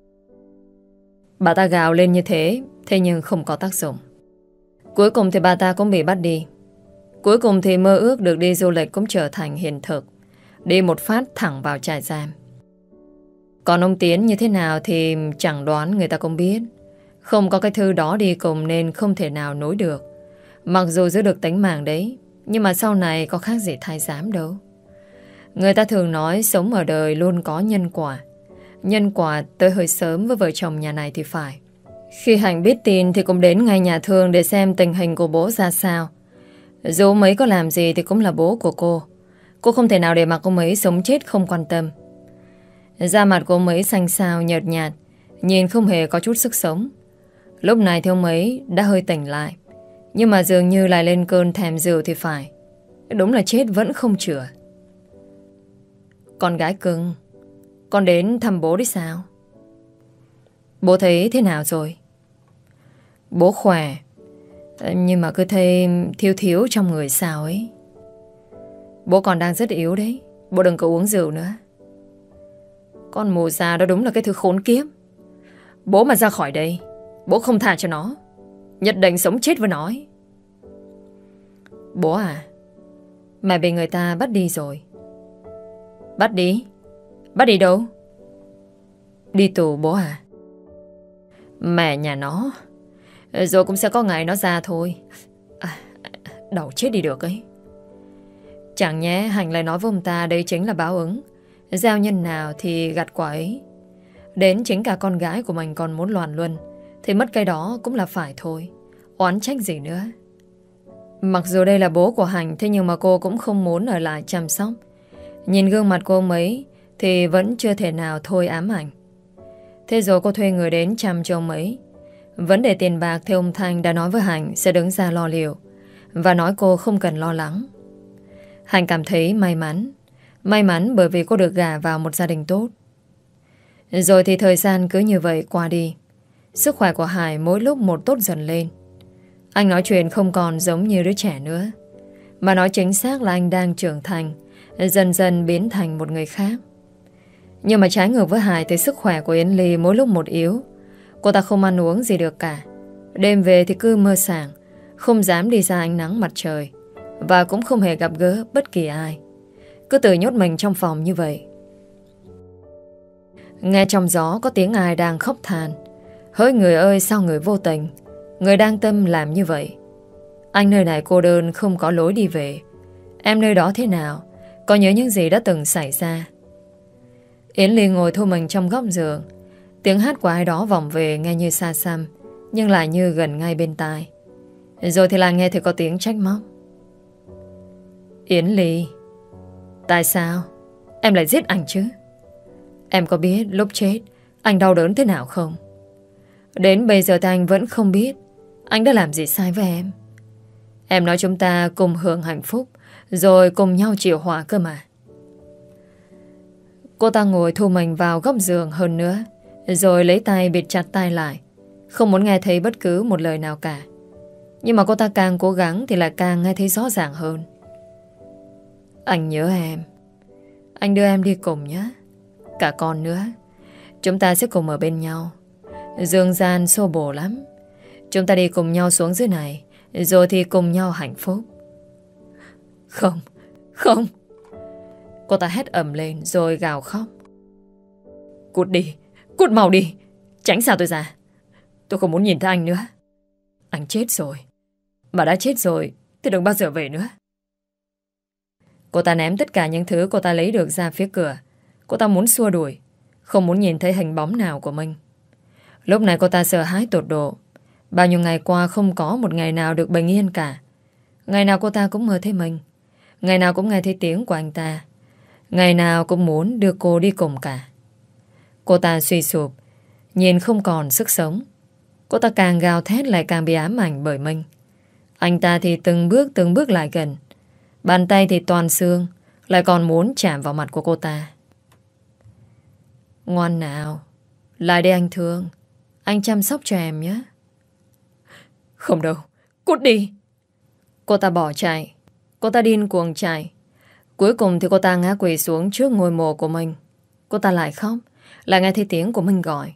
S1: Bà ta gào lên như thế, thế nhưng không có tác dụng. Cuối cùng thì bà ta cũng bị bắt đi. Cuối cùng thì mơ ước được đi du lịch cũng trở thành hiện thực. Đi một phát thẳng vào trại giam. Còn ông Tiến như thế nào thì chẳng đoán người ta cũng biết. Không có cái thư đó đi cùng nên không thể nào nối được. Mặc dù giữ được tính mạng đấy, nhưng mà sau này có khác gì thái giám đâu. Người ta thường nói sống ở đời luôn có nhân quả. Nhân quả tới hơi sớm với vợ chồng nhà này thì phải. Khi Hạnh biết tin thì cũng đến ngay nhà thương để xem tình hình của bố ra sao. Dù mấy có làm gì thì cũng là bố của cô. Cô không thể nào để mặc ông ấy sống chết không quan tâm. Da mặt của ông ấy xanh xao nhợt nhạt, nhìn không hề có chút sức sống. Lúc này thì ông ấy đã hơi tỉnh lại, nhưng mà dường như lại lên cơn thèm rượu thì phải. Đúng là chết vẫn không chữa. Con gái cưng, con đến thăm bố đấy sao? Bố thấy thế nào rồi? Bố khỏe, nhưng mà cứ thấy thiếu thiếu trong người sao ấy. Bố còn đang rất yếu đấy. Bố đừng có uống rượu nữa. Con mù già đó đúng là cái thứ khốn kiếp. Bố mà ra khỏi đây, bố không tha cho nó. Nhất định sống chết với nó ấy. Bố à, mẹ bị người ta bắt đi rồi. Bắt đi? Bắt đi đâu? Đi tù bố à. Mẹ nhà nó. Rồi cũng sẽ có ngày nó ra thôi. À, đau chết đi được ấy. Chẳng nhẽ Hành lại nói với ông ta đây chính là báo ứng. Gieo nhân nào thì gặt quả ấy. Đến chính cả con gái của mình còn muốn loạn luân thì mất cái đó cũng là phải thôi. Oán trách gì nữa. Mặc dù đây là bố của Hành, thế nhưng mà cô cũng không muốn ở lại chăm sóc. Nhìn gương mặt của ông ấy thì vẫn chưa thể nào thôi ám ảnh. Thế rồi cô thuê người đến chăm cho ông ấy. Vấn đề tiền bạc thì ông Thanh đã nói với Hành sẽ đứng ra lo liệu, và nói cô không cần lo lắng. Hành cảm thấy may mắn. May mắn bởi vì cô được gả vào một gia đình tốt. Rồi thì thời gian cứ như vậy qua đi. Sức khỏe của Hải mỗi lúc một tốt dần lên. Anh nói chuyện không còn giống như đứa trẻ nữa, mà nói chính xác là anh đang trưởng thành, dần dần biến thành một người khác. Nhưng mà trái ngược với Hải thì sức khỏe của Yến Ly mỗi lúc một yếu. Cô ta không ăn uống gì được cả. Đêm về thì cứ mơ sảng, không dám đi ra ánh nắng mặt trời, và cũng không hề gặp gỡ bất kỳ ai. Cứ tự nhốt mình trong phòng như vậy. Nghe trong gió có tiếng ai đang khóc than. Hỡi người ơi, sao người vô tình, người đang tâm làm như vậy. Anh nơi này cô đơn không có lối đi về. Em nơi đó thế nào Có nhớ những gì đã từng xảy ra. Yến Ly ngồi thu mình trong góc giường. Tiếng hát của ai đó vọng về nghe như xa xăm, nhưng lại như gần ngay bên tai. Rồi thì lại nghe thấy có tiếng trách móc. Yến Ly, tại sao em lại giết anh chứ? Em có biết lúc chết anh đau đớn thế nào không? Đến bây giờ thì anh vẫn không biết anh đã làm gì sai với em. Em nói chúng ta cùng hưởng hạnh phúc, rồi cùng nhau chịu họa cơ mà. Cô ta ngồi thu mình vào góc giường hơn nữa, rồi lấy tay bịt chặt tai lại, không muốn nghe thấy bất cứ một lời nào cả. Nhưng mà cô ta càng cố gắng thì lại càng nghe thấy rõ ràng hơn. Anh nhớ em. Anh đưa em đi cùng nhé. Cả con nữa. Chúng ta sẽ cùng ở bên nhau. Dương gian xô bồ lắm. Chúng ta đi cùng nhau xuống dưới này, rồi thì cùng nhau hạnh phúc. Không, không. Cô ta hét ầm lên rồi gào khóc. Cút đi, cút mau đi. Tránh xa tôi ra. Tôi không muốn nhìn thấy anh nữa. Anh chết rồi. Mà đã chết rồi thì đừng bao giờ về nữa. Cô ta ném tất cả những thứ cô ta lấy được ra phía cửa. Cô ta muốn xua đuổi, không muốn nhìn thấy hình bóng nào của mình. Lúc này cô ta sợ hãi tột độ. Bao nhiêu ngày qua không có một ngày nào được bình yên cả. Ngày nào cô ta cũng mơ thấy mình. Ngày nào cũng nghe thấy tiếng của anh ta. Ngày nào cũng muốn đưa cô đi cùng cả. Cô ta suy sụp, nhìn không còn sức sống. Cô ta càng gào thét lại càng bị ám ảnh bởi mình. Anh ta thì từng bước từng bước lại gần. Bàn tay thì toàn xương, lại còn muốn chạm vào mặt của cô ta. Ngoan nào, lại đây anh thương. Anh chăm sóc cho em nhé. Không đâu, cút đi. Cô ta bỏ chạy. Cô ta điên cuồng chạy. Cuối cùng thì cô ta ngã quỵ xuống trước ngôi mộ của mình. Cô ta lại khóc, lại nghe thấy tiếng của mình gọi.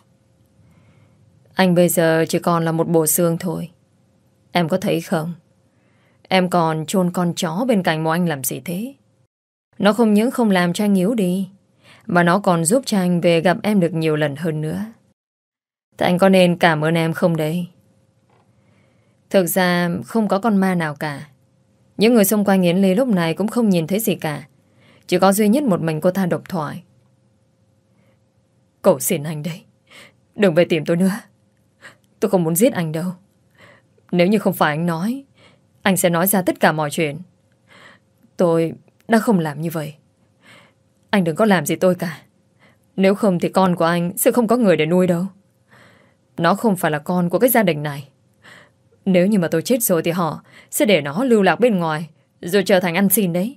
S1: Anh bây giờ chỉ còn là một bộ xương thôi. Em có thấy không? Em còn chôn con chó bên cạnh mộ anh làm gì thế? Nó không những không làm cho anh yếu đi, mà nó còn giúp cho anh về gặp em được nhiều lần hơn nữa. Thế anh có nên cảm ơn em không đấy? Thực ra không có con ma nào cả. Những người xung quanh Yến Ly lúc này cũng không nhìn thấy gì cả. Chỉ có duy nhất một mình cô ta độc thoại. Cầu xin anh đây, đừng về tìm tôi nữa. Tôi không muốn giết anh đâu. Nếu như không phải anh nói, anh sẽ nói ra tất cả mọi chuyện. Tôi đã không làm như vậy. Anh đừng có làm gì tôi cả. Nếu không thì con của anh sẽ không có người để nuôi đâu. Nó không phải là con của cái gia đình này. Nếu như mà tôi chết rồi thì họ sẽ để nó lưu lạc bên ngoài, rồi trở thành ăn xin đấy.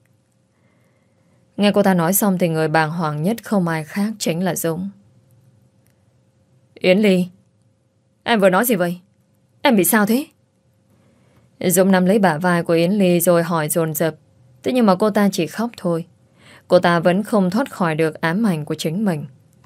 S1: Nghe cô ta nói xong thì người bàng hoàng nhất không ai khác chính là Dũng. Yến Ly, em vừa nói gì vậy? Em bị sao thế? Dũng nắm lấy bả vai của Yến Ly rồi hỏi dồn dập. Thế nhưng mà cô ta chỉ khóc thôi. Cô ta vẫn không thoát khỏi được ám ảnh của chính mình.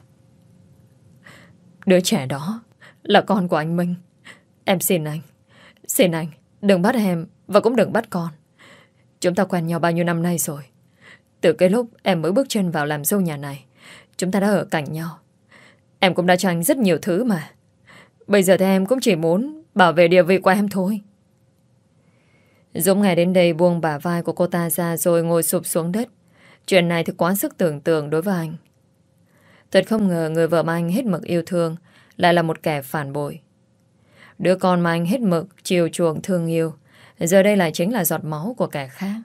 S1: Đứa trẻ đó là con của anh Minh. Em xin anh, xin anh, đừng bắt em và cũng đừng bắt con. Chúng ta quen nhau bao nhiêu năm nay rồi. Từ cái lúc em mới bước chân vào làm dâu nhà này, chúng ta đã ở cạnh nhau. Em cũng đã cho anh rất nhiều thứ mà. Bây giờ thì em cũng chỉ muốn bảo vệ địa vị của em thôi. Dũng ngày đến đây buông bả vai của cô ta ra rồi ngồi sụp xuống đất. Chuyện này thì quá sức tưởng tượng đối với anh. Thật không ngờ người vợ mà anh hết mực yêu thương lại là một kẻ phản bội. Đứa con mà anh hết mực chiều chuộng thương yêu giờ đây lại chính là giọt máu của kẻ khác.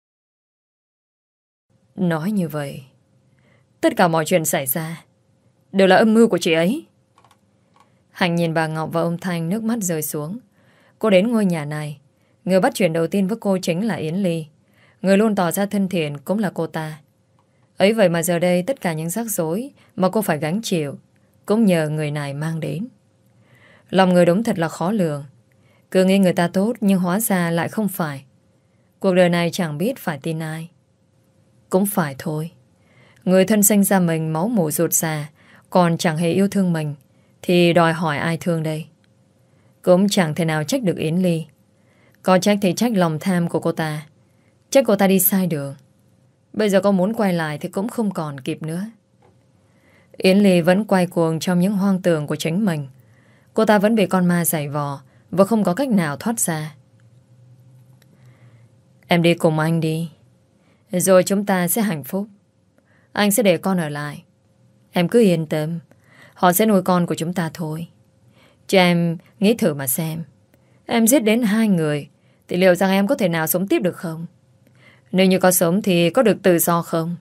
S1: Nói như vậy, tất cả mọi chuyện xảy ra đều là âm mưu của chị ấy. Hạnh nhìn bà Ngọc và ông Thanh, nước mắt rơi xuống. Cô đến ngôi nhà này, người bắt chuyện đầu tiên với cô chính là Yến Ly. Người luôn tỏ ra thân thiện cũng là cô ta. Ấy vậy mà giờ đây tất cả những rắc rối mà cô phải gánh chịu cũng nhờ người này mang đến. Lòng người đúng thật là khó lường. Cứ nghĩ người ta tốt nhưng hóa ra lại không phải. Cuộc đời này chẳng biết phải tin ai. Cũng phải thôi. Người thân sinh ra mình máu mủ ruột già, còn chẳng hề yêu thương mình, thì đòi hỏi ai thương đây? Cũng chẳng thể nào trách được Yến Ly. Có trách thì trách lòng tham của cô ta. Trách cô ta đi sai đường. Bây giờ có muốn quay lại thì cũng không còn kịp nữa. Yến Ly vẫn quay cuồng trong những hoang tưởng của chính mình. Cô ta vẫn bị con ma giày vò và không có cách nào thoát ra. Em đi cùng anh đi. Rồi chúng ta sẽ hạnh phúc. Anh sẽ để con ở lại. Em cứ yên tâm. Họ sẽ nuôi con của chúng ta thôi. Chứ em nghĩ thử mà xem. Em giết đến hai người thì liệu rằng em có thể nào sống tiếp được không? Nếu như có sống thì có được tự do không?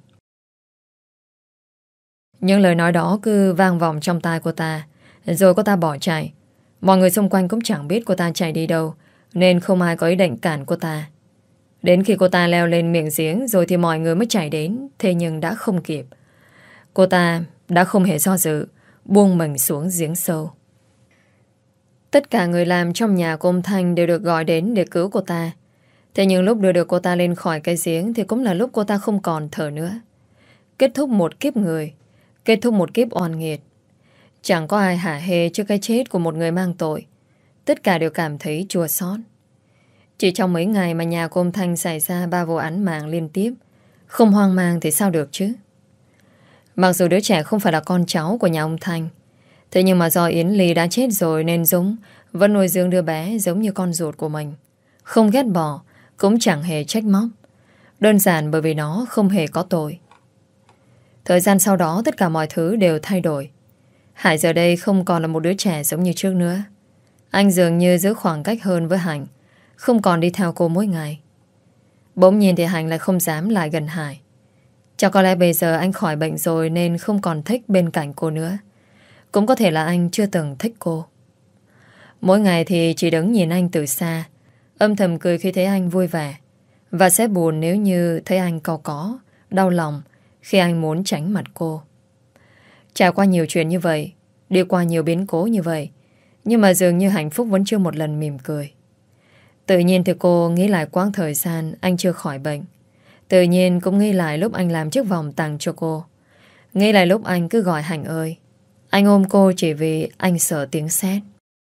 S1: Những lời nói đó cứ vang vọng trong tai cô ta. Rồi cô ta bỏ chạy. Mọi người xung quanh cũng chẳng biết cô ta chạy đi đâu, nên không ai có ý định cản cô ta. Đến khi cô ta leo lên miệng giếng rồi thì mọi người mới chạy đến. Thế nhưng đã không kịp. Cô ta đã không hề do dự, buông mình xuống giếng sâu. Tất cả người làm trong nhà của ông Thanh đều được gọi đến để cứu cô ta. Thế nhưng lúc đưa được cô ta lên khỏi cái giếng thì cũng là lúc cô ta không còn thở nữa. Kết thúc một kiếp người, kết thúc một kiếp oan nghiệt. Chẳng có ai hả hê trước cái chết của một người mang tội. Tất cả đều cảm thấy chua xót. Chỉ trong mấy ngày mà nhà của ông Thanh xảy ra ba vụ án mạng liên tiếp. Không hoang mang thì sao được chứ. Mặc dù đứa trẻ không phải là con cháu của nhà ông Thanh, thế nhưng mà do Yến Ly đã chết rồi nên Dũng vẫn nuôi dưỡng đứa bé giống như con ruột của mình. Không ghét bỏ, cũng chẳng hề trách móc. Đơn giản bởi vì nó không hề có tội. Thời gian sau đó tất cả mọi thứ đều thay đổi. Hải giờ đây không còn là một đứa trẻ giống như trước nữa. Anh dường như giữ khoảng cách hơn với Hành, không còn đi theo cô mỗi ngày. Bỗng nhiên thì Hành lại không dám lại gần Hải. Chắc có lẽ bây giờ anh khỏi bệnh rồi nên không còn thích bên cạnh cô nữa. Cũng có thể là anh chưa từng thích cô. Mỗi ngày thì chỉ đứng nhìn anh từ xa, âm thầm cười khi thấy anh vui vẻ, và sẽ buồn nếu như thấy anh cau có, đau lòng khi anh muốn tránh mặt cô. Trải qua nhiều chuyện như vậy, đi qua nhiều biến cố như vậy, nhưng mà dường như hạnh phúc vẫn chưa một lần mỉm cười. Tự nhiên thì cô nghĩ lại quãng thời gian anh chưa khỏi bệnh. Tự nhiên cũng nghĩ lại lúc anh làm chiếc vòng tặng cho cô. Nghĩ lại lúc anh cứ gọi Hành ơi. Anh ôm cô chỉ vì anh sợ tiếng sét.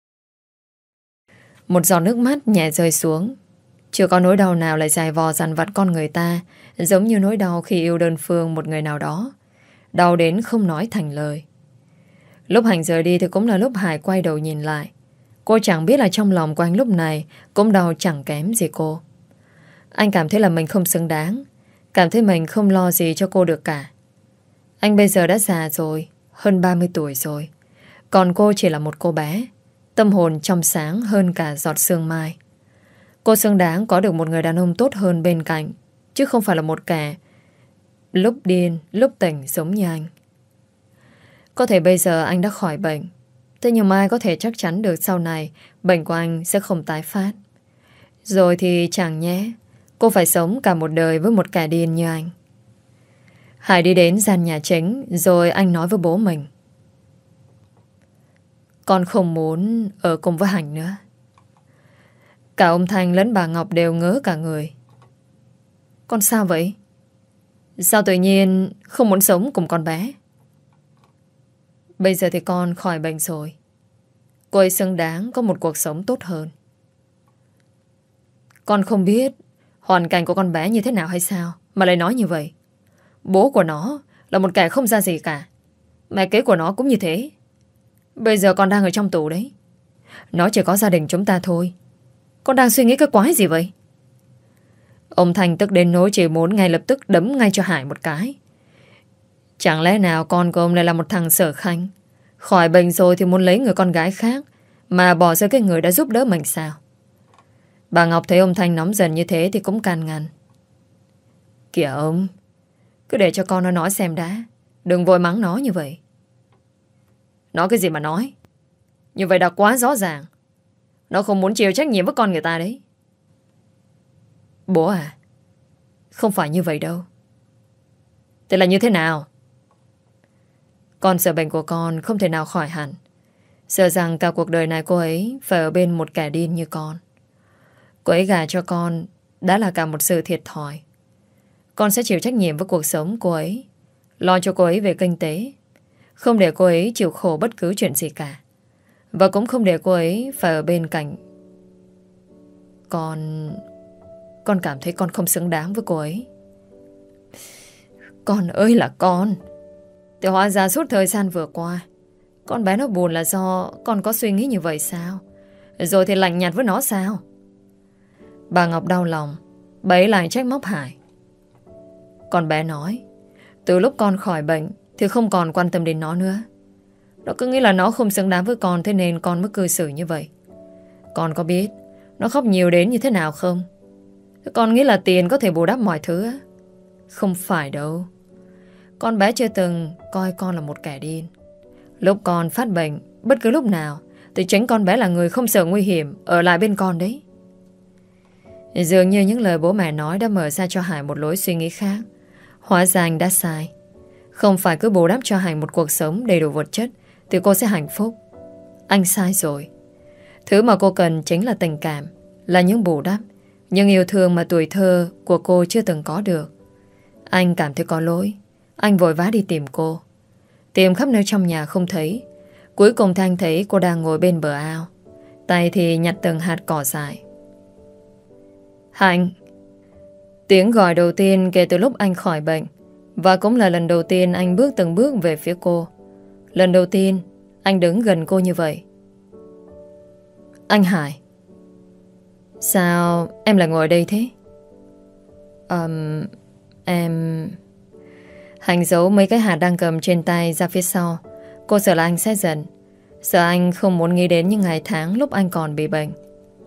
S1: Một giọt nước mắt nhẹ rơi xuống. Chưa có nỗi đau nào lại dài vò dằn vặt con người ta, giống như nỗi đau khi yêu đơn phương một người nào đó. Đau đến không nói thành lời. Lúc Hành rời đi thì cũng là lúc Hải quay đầu nhìn lại. Cô chẳng biết là trong lòng của anh lúc này cũng đau chẳng kém gì cô. Anh cảm thấy là mình không xứng đáng, cảm thấy mình không lo gì cho cô được cả. Anh bây giờ đã già rồi, hơn ba mươi tuổi rồi. Còn cô chỉ là một cô bé, tâm hồn trong sáng hơn cả giọt sương mai. Cô xứng đáng có được một người đàn ông tốt hơn bên cạnh, chứ không phải là một kẻ lúc điên, lúc tỉnh giống như anh. Có thể bây giờ anh đã khỏi bệnh, thế nhưng mai có thể chắc chắn được sau này bệnh của anh sẽ không tái phát. Rồi thì chẳng nhé, cô phải sống cả một đời với một kẻ điên như anh. Hải đi đến gian nhà chính, rồi anh nói với bố mình: con không muốn ở cùng với Hành nữa. Cả ông Thanh lẫn bà Ngọc đều ngớ cả người. Con sao vậy? Sao tự nhiên không muốn sống cùng con bé? Bây giờ thì con khỏi bệnh rồi, cô ấy xứng đáng có một cuộc sống tốt hơn. Con không biết hoàn cảnh của con bé như thế nào hay sao mà lại nói như vậy. Bố của nó là một kẻ không ra gì cả, mẹ kế của nó cũng như thế. Bây giờ con đang ở trong tù đấy. Nó chỉ có gia đình chúng ta thôi. Con đang suy nghĩ cái quái gì vậy? Ông Thành tức đến nỗi chỉ muốn ngay lập tức đấm ngay cho Hải một cái. Chẳng lẽ nào con của ông lại là một thằng sở khanh, khỏi bệnh rồi thì muốn lấy người con gái khác mà bỏ rơi cái người đã giúp đỡ mình sao? Bà Ngọc thấy ông Thanh nóng dần như thế thì cũng can ngăn. Kìa ông, cứ để cho con nó nói xem đã, đừng vội mắng nó như vậy. Nói cái gì mà nói? Như vậy đã quá rõ ràng. Nó không muốn chịu trách nhiệm với con người ta đấy. Bố à, không phải như vậy đâu. Thế là như thế nào? Con sợ bệnh của con không thể nào khỏi hẳn, sợ rằng cả cuộc đời này cô ấy phải ở bên một kẻ điên như con. Cô ấy gả cho con đã là cả một sự thiệt thòi. Con sẽ chịu trách nhiệm với cuộc sống cô ấy, lo cho cô ấy về kinh tế, không để cô ấy chịu khổ bất cứ chuyện gì cả, và cũng không để cô ấy phải ở bên cạnh. Con... Con cảm thấy con không xứng đáng với cô ấy. Con ơi là con. Thì hóa ra suốt thời gian vừa qua con bé nó buồn là do con có suy nghĩ như vậy sao? Rồi thì lạnh nhạt với nó sao? Bà Ngọc đau lòng, bà ấy lại trách móc Hải. Con bé nói từ lúc con khỏi bệnh thì không còn quan tâm đến nó nữa. Nó cứ nghĩ là nó không xứng đáng với con, thế nên con mới cư xử như vậy. Con có biết nó khóc nhiều đến như thế nào không? Con nghĩ là tiền có thể bù đắp mọi thứ á? Không phải đâu. Con bé chưa từng coi con là một kẻ điên. Lúc con phát bệnh, bất cứ lúc nào thì chính con bé là người không sợ nguy hiểm ở lại bên con đấy. Dường như những lời bố mẹ nói đã mở ra cho Hải một lối suy nghĩ khác. Hóa ra anh đã sai. Không phải cứ bù đắp cho Hải một cuộc sống đầy đủ vật chất thì cô sẽ hạnh phúc. Anh sai rồi. Thứ mà cô cần chính là tình cảm, là những bù đắp, những yêu thương mà tuổi thơ của cô chưa từng có được. Anh cảm thấy có lỗi. Anh vội vã đi tìm cô. Tìm khắp nơi trong nhà không thấy. Cuối cùng thì anh thấy cô đang ngồi bên bờ ao, tay thì nhặt từng hạt cỏ dại. Hạnh. Tiếng gọi đầu tiên kể từ lúc anh khỏi bệnh, và cũng là lần đầu tiên anh bước từng bước về phía cô. Lần đầu tiên anh đứng gần cô như vậy. Anh Hải. Sao em lại ngồi ở đây thế? um, Em... Hạnh giấu mấy cái hạt đang cầm trên tay ra phía sau. Cô sợ là anh sẽ giận, sợ anh không muốn nghĩ đến những ngày tháng lúc anh còn bị bệnh.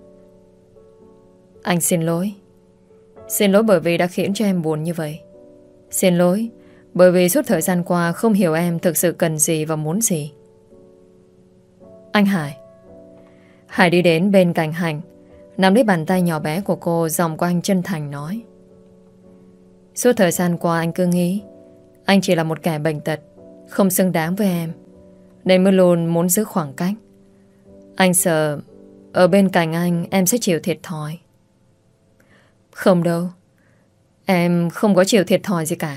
S1: Anh xin lỗi. Xin lỗi bởi vì đã khiến cho em buồn như vậy. Xin lỗi bởi vì suốt thời gian qua không hiểu em thực sự cần gì và muốn gì. Anh Hải. Hải đi đến bên cạnh Hạnh, nắm lấy bàn tay nhỏ bé của cô, giọng của anh chân thành nói: suốt thời gian qua anh cứ nghĩ anh chỉ là một kẻ bệnh tật, không xứng đáng với em, nên mới luôn muốn giữ khoảng cách. Anh sợ ở bên cạnh anh em sẽ chịu thiệt thòi. Không đâu, em không có chịu thiệt thòi gì cả.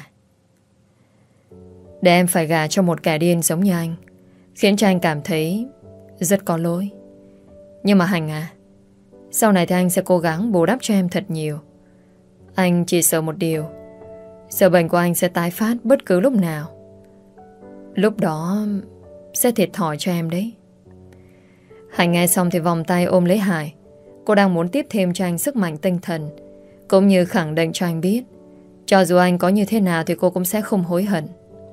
S1: Để em phải gả cho một kẻ điên giống như anh khiến cho anh cảm thấy rất có lỗi. Nhưng mà Hạnh à, sau này thì anh sẽ cố gắng bù đắp cho em thật nhiều. Anh chỉ sợ một điều, sợ bệnh của anh sẽ tái phát bất cứ lúc nào. Lúc đó sẽ thiệt thòi cho em đấy. Hạnh nghe xong thì vòng tay ôm lấy Hải. Cô đang muốn tiếp thêm cho anh sức mạnh tinh thần, cũng như khẳng định cho anh biết cho dù anh có như thế nào thì cô cũng sẽ không hối hận.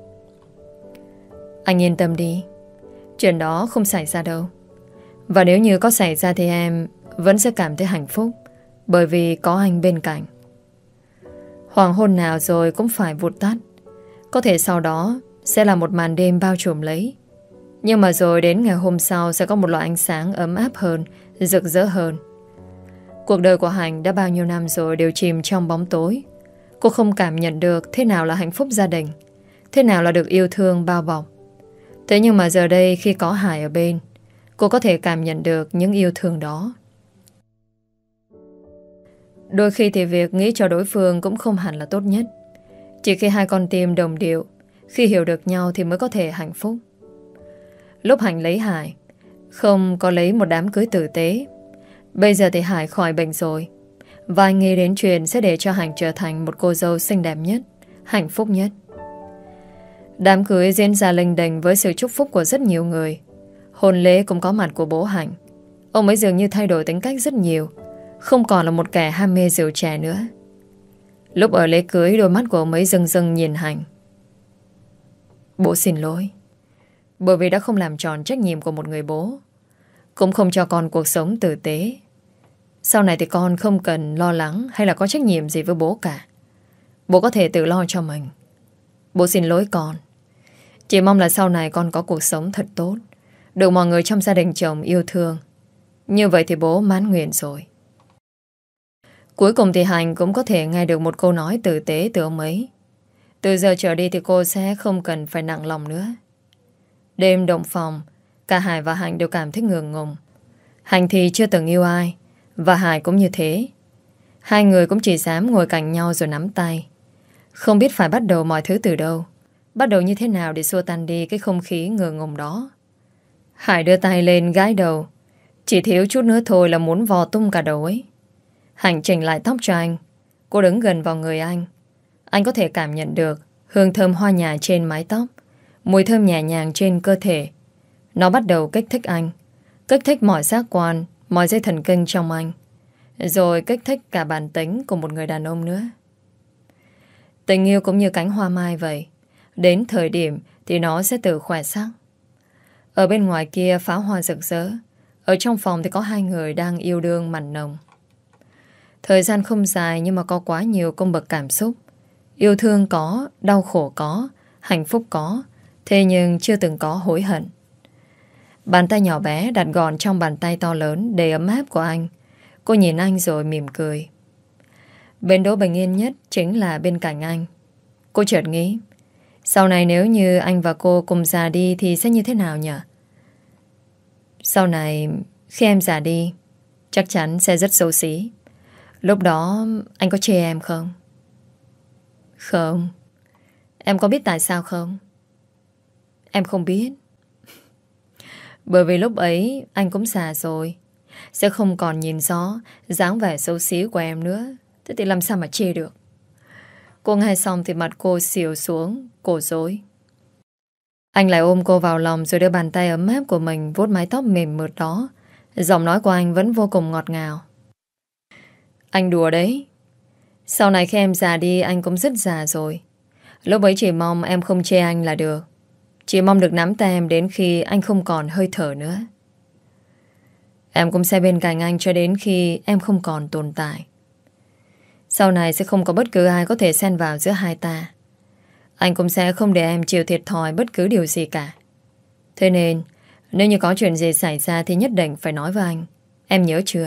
S1: Anh yên tâm đi, chuyện đó không xảy ra đâu. Và nếu như có xảy ra thì em vẫn sẽ cảm thấy hạnh phúc, bởi vì có anh bên cạnh. Hoàng hôn nào rồi cũng phải vụt tắt. Có thể sau đó sẽ là một màn đêm bao trùm lấy, nhưng mà rồi đến ngày hôm sau sẽ có một loại ánh sáng ấm áp hơn, rực rỡ hơn. Cuộc đời của Hạnh đã bao nhiêu năm rồi đều chìm trong bóng tối. Cô không cảm nhận được thế nào là hạnh phúc gia đình, thế nào là được yêu thương bao bọc. Thế nhưng mà giờ đây khi có Hải ở bên, cô có thể cảm nhận được những yêu thương đó. Đôi khi thì việc nghĩ cho đối phương cũng không hẳn là tốt nhất. Chỉ khi hai con tim đồng điệu, khi hiểu được nhau thì mới có thể hạnh phúc. Lúc Hạnh lấy Hải, không có lấy một đám cưới tử tế. Bây giờ thì Hải khỏi bệnh rồi, và anh nghĩ đến chuyện sẽ để cho Hạnh trở thành một cô dâu xinh đẹp nhất, hạnh phúc nhất. Đám cưới diễn ra lênh đênh với sự chúc phúc của rất nhiều người. Hôn lễ cũng có mặt của bố Hạnh. Ông ấy dường như thay đổi tính cách rất nhiều, không còn là một kẻ ham mê rượu chè nữa. Lúc ở lễ cưới, đôi mắt của ông ấy rưng rưng nhìn Hạnh. Bố xin lỗi, bởi vì đã không làm tròn trách nhiệm của một người bố, cũng không cho con cuộc sống tử tế. Sau này thì con không cần lo lắng hay là có trách nhiệm gì với bố cả. Bố có thể tự lo cho mình. Bố xin lỗi con. Chỉ mong là sau này con có cuộc sống thật tốt, được mọi người trong gia đình chồng yêu thương. Như vậy thì bố mãn nguyện rồi. Cuối cùng thì Hạnh cũng có thể nghe được một câu nói tử tế từ ông ấy. Từ giờ trở đi thì cô sẽ không cần phải nặng lòng nữa. Đêm động phòng, cả Hải và Hạnh đều cảm thấy ngượng ngùng. Hạnh thì chưa từng yêu ai, và Hải cũng như thế. Hai người cũng chỉ dám ngồi cạnh nhau rồi nắm tay, không biết phải bắt đầu mọi thứ từ đâu, bắt đầu như thế nào để xua tan đi cái không khí ngượng ngùng đó. Hải đưa tay lên gãi đầu, chỉ thiếu chút nữa thôi là muốn vò tung cả đầu ấy. Hạnh chỉnh lại tóc cho anh. Cô đứng gần vào người anh. Anh có thể cảm nhận được hương thơm hoa nhài trên mái tóc, mùi thơm nhẹ nhàng trên cơ thể. Nó bắt đầu kích thích anh, kích thích mọi giác quan, mọi dây thần kinh trong anh, rồi kích thích cả bản tính của một người đàn ông nữa. Tình yêu cũng như cánh hoa mai vậy. Đến thời điểm thì nó sẽ tự khỏe sắc. Ở bên ngoài kia pháo hoa rực rỡ. Ở trong phòng thì có hai người đang yêu đương mặn nồng. Thời gian không dài nhưng mà có quá nhiều cung bậc cảm xúc. Yêu thương có, đau khổ có, hạnh phúc có, thế nhưng chưa từng có hối hận. Bàn tay nhỏ bé đặt gọn trong bàn tay to lớn đầy ấm áp của anh. Cô nhìn anh rồi mỉm cười. Bến đỗ bình yên nhất chính là bên cạnh anh. Cô chợt nghĩ, sau này nếu như anh và cô cùng già đi thì sẽ như thế nào nhỉ? Sau này khi em già đi chắc chắn sẽ rất xấu xí. Lúc đó anh có chê em không? Không. Em có biết tại sao không? Em không biết. Bởi vì lúc ấy anh cũng già rồi, sẽ không còn nhìn rõ dáng vẻ xấu xí của em nữa. Thế thì làm sao mà chê được. Cô nghe xong thì mặt cô xỉu xuống, cổ rối. Anh lại ôm cô vào lòng rồi đưa bàn tay ấm áp của mình vuốt mái tóc mềm mượt đó. Giọng nói của anh vẫn vô cùng ngọt ngào. Anh đùa đấy. Sau này khi em già đi anh cũng rất già rồi. Lúc ấy chỉ mong em không chê anh là được. Chỉ mong được nắm tay em đến khi anh không còn hơi thở nữa. Em cũng sẽ bên cạnh anh cho đến khi em không còn tồn tại. Sau này sẽ không có bất cứ ai có thể xen vào giữa hai ta. Anh cũng sẽ không để em chịu thiệt thòi bất cứ điều gì cả. Thế nên nếu như có chuyện gì xảy ra thì nhất định phải nói với anh. Em nhớ chưa?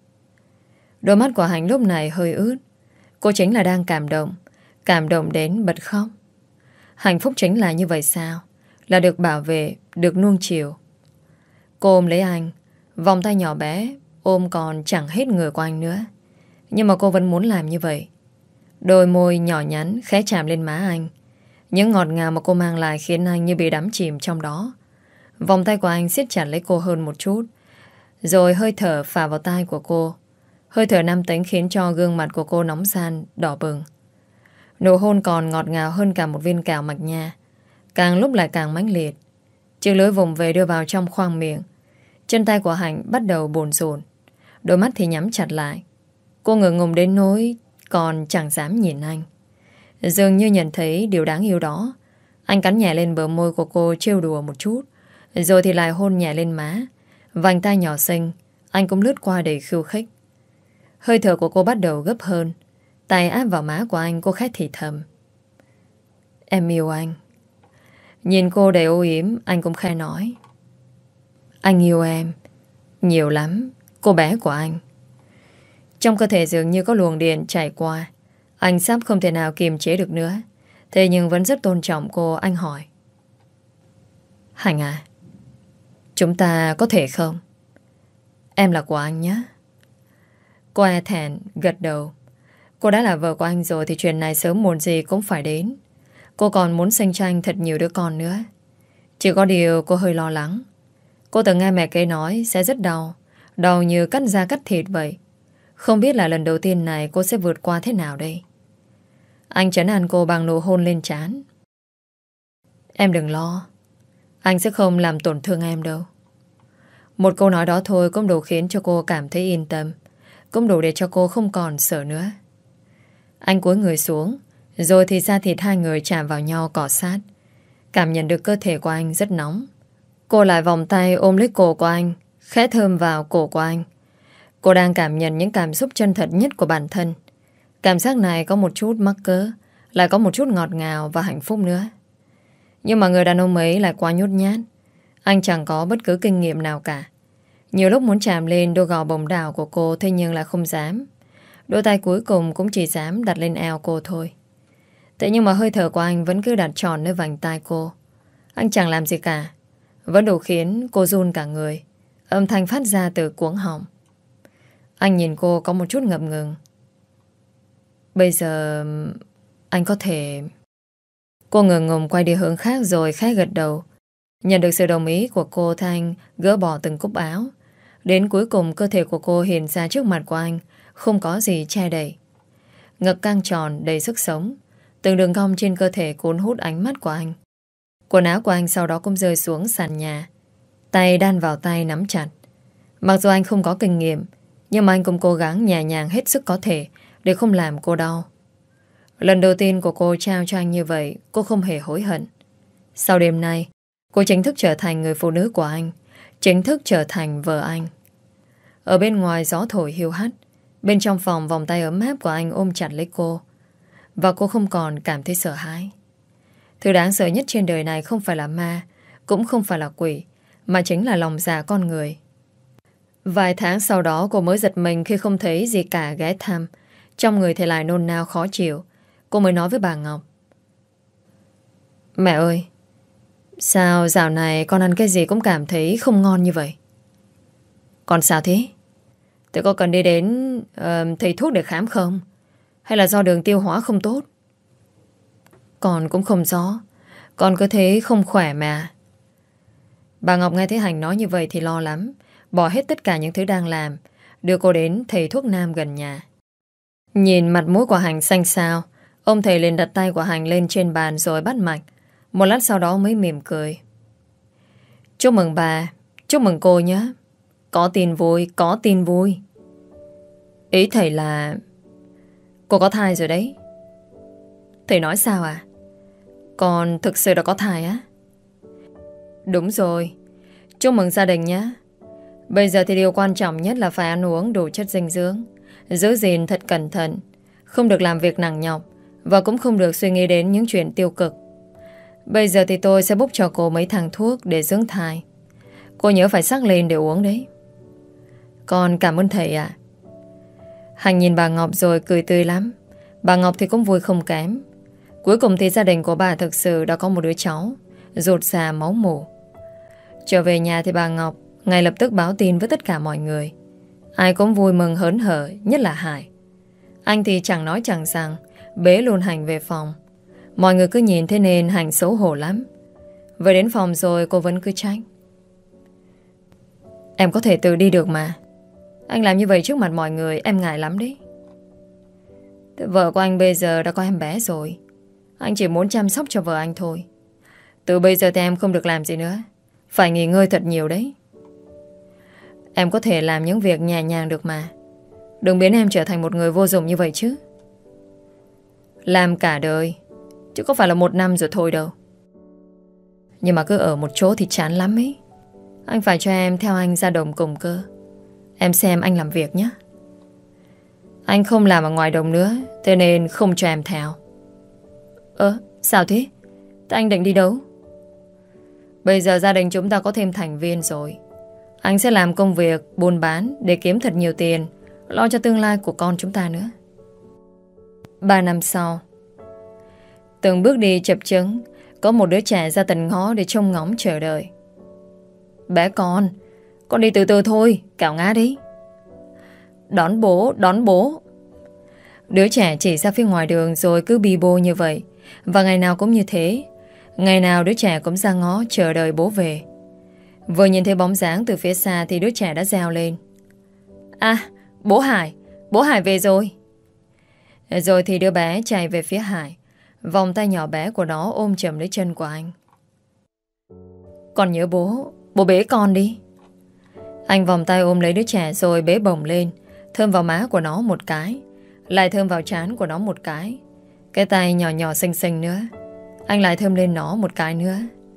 S1: Đôi mắt của Hạnh lúc này hơi ướt. Cô chính là đang cảm động. Cảm động đến bật khóc. Hạnh phúc chính là như vậy sao? Là được bảo vệ, được nuông chiều. Cô ôm lấy anh, vòng tay nhỏ bé ôm còn chẳng hết người của anh nữa. Nhưng mà cô vẫn muốn làm như vậy. Đôi môi nhỏ nhắn khẽ chạm lên má anh. Những ngọt ngào mà cô mang lại khiến anh như bị đắm chìm trong đó. Vòng tay của anh siết chặt lấy cô hơn một chút, rồi hơi thở phả vào tai của cô. Hơi thở nam tính khiến cho gương mặt của cô nóng ran, đỏ bừng. Nụ hôn còn ngọt ngào hơn cả một viên kẹo mạch nha. Càng lúc lại càng mãnh liệt. Chiếc lưỡi vùng về đưa vào trong khoang miệng. Chân tay của Hạnh bắt đầu bồn rồn. Đôi mắt thì nhắm chặt lại. Cô ngượng ngùng đến nỗi còn chẳng dám nhìn anh. Dường như nhận thấy điều đáng yêu đó. Anh cắn nhẹ lên bờ môi của cô trêu đùa một chút, rồi thì lại hôn nhẹ lên má. Vành tay nhỏ xinh anh cũng lướt qua đầy khiêu khích. Hơi thở của cô bắt đầu gấp hơn. Tay áp vào má của anh, cô khẽ thì thầm. Em yêu anh. Nhìn cô đầy âu yếm, anh cũng khẽ nói. Anh yêu em nhiều lắm, cô bé của anh. Trong cơ thể dường như có luồng điện chảy qua. Anh sắp không thể nào kiềm chế được nữa. Thế nhưng vẫn rất tôn trọng cô. Anh hỏi. Hạnh à, chúng ta có thể không? Em là của anh nhé. Cô e thẹn gật đầu. Cô đã là vợ của anh rồi thì chuyện này sớm muộn gì cũng phải đến. Cô còn muốn sinh cho anh thật nhiều đứa con nữa. Chỉ có điều cô hơi lo lắng. Cô từng nghe mẹ kế nói sẽ rất đau. Đau như cắt da cắt thịt vậy. Không biết là lần đầu tiên này cô sẽ vượt qua thế nào đây. Anh trấn an cô bằng nụ hôn lên trán. Em đừng lo. Anh sẽ không làm tổn thương em đâu. Một câu nói đó thôi cũng đủ khiến cho cô cảm thấy yên tâm. Cũng đủ để cho cô không còn sợ nữa. Anh cúi người xuống, rồi thì da thịt hai người chạm vào nhau cọ sát. Cảm nhận được cơ thể của anh rất nóng. Cô lại vòng tay ôm lấy cổ của anh, khẽ thơm vào cổ của anh. Cô đang cảm nhận những cảm xúc chân thật nhất của bản thân. Cảm giác này có một chút mắc cỡ, lại có một chút ngọt ngào và hạnh phúc nữa. Nhưng mà người đàn ông ấy lại quá nhút nhát. Anh chẳng có bất cứ kinh nghiệm nào cả. Nhiều lúc muốn chạm lên đôi gò bồng đào của cô, thế nhưng lại không dám. Đôi tay cuối cùng cũng chỉ dám đặt lên eo cô thôi. Thế nhưng mà hơi thở của anh vẫn cứ đặt tròn nơi vành tai cô. Anh chẳng làm gì cả, vẫn đủ khiến cô run cả người. Âm thanh phát ra từ cuống họng. Anh nhìn cô có một chút ngập ngừng. Bây giờ anh có thể... Cô ngừng ngùng quay đi hướng khác rồi khẽ gật đầu. Nhận được sự đồng ý của cô, Thanh gỡ bỏ từng cúc áo. Đến cuối cùng cơ thể của cô hiện ra trước mặt của anh, không có gì che đậy. Ngực căng tròn đầy sức sống. Từng đường cong trên cơ thể cuốn hút ánh mắt của anh. Quần áo của anh sau đó cũng rơi xuống sàn nhà. Tay đan vào tay nắm chặt. Mặc dù anh không có kinh nghiệm, nhưng mà anh cũng cố gắng nhẹ nhàng hết sức có thể để không làm cô đau. Lần đầu tiên của cô trao cho anh như vậy, cô không hề hối hận. Sau đêm nay, cô chính thức trở thành người phụ nữ của anh, chính thức trở thành vợ anh. Ở bên ngoài gió thổi hiu hắt, bên trong phòng vòng tay ấm áp của anh ôm chặt lấy cô. Và cô không còn cảm thấy sợ hãi. Thứ đáng sợ nhất trên đời này không phải là ma, cũng không phải là quỷ, mà chính là lòng dạ con người. Vài tháng sau đó cô mới giật mình khi không thấy gì cả ghé thăm. Trong người thì lại nôn nao khó chịu. Cô mới nói với bà Ngọc: Mẹ ơi, sao dạo này con ăn cái gì cũng cảm thấy không ngon như vậy? Con sao thế? Thế có cần đi đến uh, thầy thuốc để khám không? Hay là do đường tiêu hóa không tốt? Con cũng không rõ. Con cứ thế không khỏe mà. Bà Ngọc nghe thấy Hành nói như vậy thì lo lắm. Bỏ hết tất cả những thứ đang làm, đưa cô đến thầy thuốc nam gần nhà. Nhìn mặt mũi của Hành xanh xao, ông thầy liền đặt tay của Hành lên trên bàn rồi bắt mạch. Một lát sau đó mới mỉm cười: Chúc mừng bà, chúc mừng cô nhé. Có tin vui, có tin vui. Ý thầy là cô có thai rồi đấy. Thầy nói sao à? Con thực sự đã có thai á? Đúng rồi. Chúc mừng gia đình nhé. Bây giờ thì điều quan trọng nhất là phải ăn uống đủ chất dinh dưỡng, giữ gìn thật cẩn thận, không được làm việc nặng nhọc, và cũng không được suy nghĩ đến những chuyện tiêu cực. Bây giờ thì tôi sẽ bốc cho cô mấy thang thuốc để dưỡng thai. Cô nhớ phải sắc lên để uống đấy. Con cảm ơn thầy ạ. Hành nhìn bà Ngọc rồi cười tươi lắm. Bà Ngọc thì cũng vui không kém. Cuối cùng thì gia đình của bà thực sự đã có một đứa cháu, ruột già máu mủ. Trở về nhà thì bà Ngọc ngay lập tức báo tin với tất cả mọi người. Ai cũng vui mừng hớn hở, nhất là Hải. Anh thì chẳng nói chẳng rằng, bế luôn Hành về phòng. Mọi người cứ nhìn thế nên Hành xấu hổ lắm. Về đến phòng rồi cô vẫn cứ trách: Em có thể tự đi được mà. Anh làm như vậy trước mặt mọi người em ngại lắm đấy. Vợ của anh bây giờ đã có em bé rồi. Anh chỉ muốn chăm sóc cho vợ anh thôi. Từ bây giờ thì em không được làm gì nữa. Phải nghỉ ngơi thật nhiều đấy. Em có thể làm những việc nhẹ nhàng được mà. Đừng biến em trở thành một người vô dụng như vậy chứ. Làm cả đời, chứ có phải là một năm rồi thôi đâu. Nhưng mà cứ ở một chỗ thì chán lắm ấy. Anh phải cho em theo anh ra đồng cùng cơ. Em xem anh làm việc nhé. Anh không làm ở ngoài đồng nữa, thế nên không cho em theo. Ơ, sao thế? Thế anh định đi đâu? Bây giờ gia đình chúng ta có thêm thành viên rồi. Anh sẽ làm công việc buôn bán để kiếm thật nhiều tiền, lo cho tương lai của con chúng ta nữa. Ba năm sau, từng bước đi chập chững, có một đứa trẻ ra tận ngõ để trông ngóng chờ đợi. Bé con, con đi từ từ thôi, cảo ngã đi. Đón bố, đón bố. Đứa trẻ chỉ ra phía ngoài đường rồi cứ bi bô như vậy. Và ngày nào cũng như thế. Ngày nào đứa trẻ cũng ra ngõ chờ đợi bố về. Vừa nhìn thấy bóng dáng từ phía xa thì đứa trẻ đã reo lên: À, bố Hải, bố Hải về rồi. Rồi thì đứa bé chạy về phía Hải. Vòng tay nhỏ bé của nó ôm chầm lấy chân của anh. Con nhớ bố, bố bế con đi. Anh vòng tay ôm lấy đứa trẻ rồi bế bổng lên, thơm vào má của nó một cái, lại thơm vào trán của nó một cái. Cái tay nhỏ nhỏ xinh xinh nữa. Anh lại thơm lên nó một cái nữa.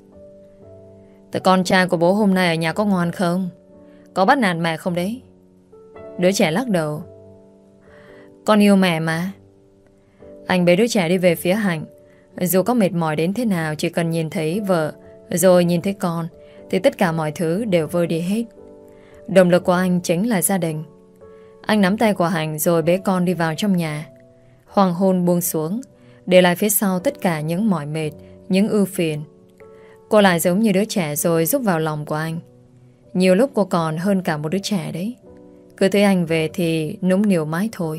S1: Thế con trai của bố hôm nay ở nhà có ngoan không? Có bắt nạt mẹ không đấy? Đứa trẻ lắc đầu. Con yêu mẹ mà. Anh bế đứa trẻ đi về phía Hành. Dù có mệt mỏi đến thế nào, chỉ cần nhìn thấy vợ rồi nhìn thấy con thì tất cả mọi thứ đều vơi đi hết. Động lực của anh chính là gia đình. Anh nắm tay của Hành rồi bế con đi vào trong nhà. Hoàng hôn buông xuống, để lại phía sau tất cả những mỏi mệt, những ưu phiền. Cô lại giống như đứa trẻ rồi rúc vào lòng của anh. Nhiều lúc cô còn hơn cả một đứa trẻ đấy. Cứ thấy anh về thì nũng nịu mãi thôi.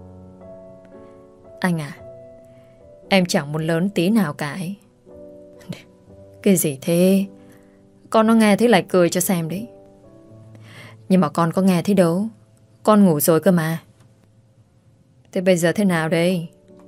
S1: Anh à, em chẳng muốn lớn tí nào cả ấy. Cái gì thế? Con nó nghe thấy lại cười cho xem đấy. Nhưng mà con có nghe thấy đâu. Con ngủ rồi cơ mà. Thế bây giờ thế nào đây?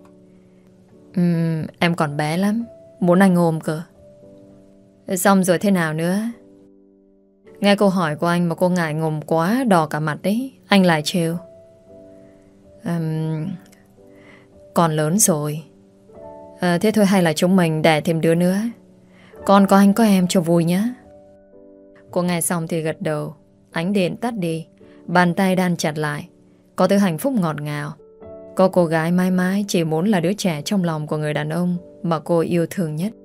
S1: uhm, Em còn bé lắm, muốn anh ôm cơ. Xong rồi thế nào nữa? Nghe câu hỏi của anh mà cô ngại ngùng quá, đỏ cả mặt đấy. Anh lại trêu. uhm, Con lớn rồi. À, thế thôi hay là chúng mình đẻ thêm đứa nữa. Con có anh có em cho vui nhé. Cô nghe xong thì gật đầu. Ánh điện tắt đi, bàn tay đan chặt lại. Có thứ hạnh phúc ngọt ngào. Có cô gái mãi mãi chỉ muốn là đứa trẻ trong lòng của người đàn ông mà cô yêu thương nhất.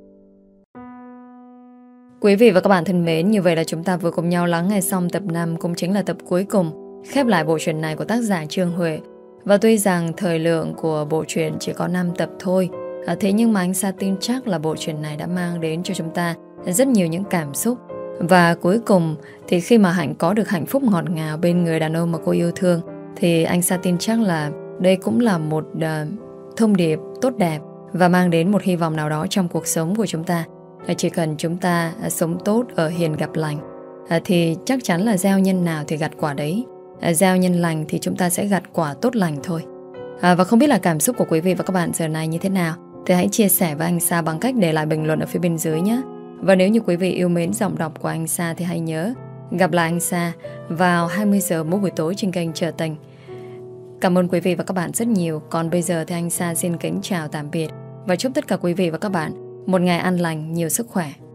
S1: Quý vị và các bạn thân mến, như vậy là chúng ta vừa cùng nhau lắng nghe xong tập năm, cũng chính là tập cuối cùng khép lại bộ truyện này của tác giả Trương Huệ. Và tuy rằng thời lượng của bộ truyện chỉ có năm tập thôi, à, thế nhưng mà anh Sa tin chắc là bộ truyện này đã mang đến cho chúng ta rất nhiều những cảm xúc. Và cuối cùng thì khi mà Hạnh có được hạnh phúc ngọt ngào bên người đàn ông mà cô yêu thương, thì anh Sa tin chắc là đây cũng là một uh, thông điệp tốt đẹp và mang đến một hy vọng nào đó trong cuộc sống của chúng ta. Chỉ cần chúng ta sống tốt, ở hiền gặp lành, thì chắc chắn là gieo nhân nào thì gặt quả đấy. Gieo nhân lành thì chúng ta sẽ gặt quả tốt lành thôi. à, Và không biết là cảm xúc của quý vị và các bạn giờ này như thế nào, thì hãy chia sẻ với anh Sa bằng cách để lại bình luận ở phía bên dưới nhé. Và nếu như quý vị yêu mến giọng đọc của anh Sa thì hãy nhớ gặp lại anh Sa vào hai mươi giờ mỗi buổi tối trên kênh Trở Tình. Cảm ơn quý vị và các bạn rất nhiều. Còn bây giờ thì anh Sa xin kính chào tạm biệt và chúc tất cả quý vị và các bạn một ngày an lành, nhiều sức khỏe.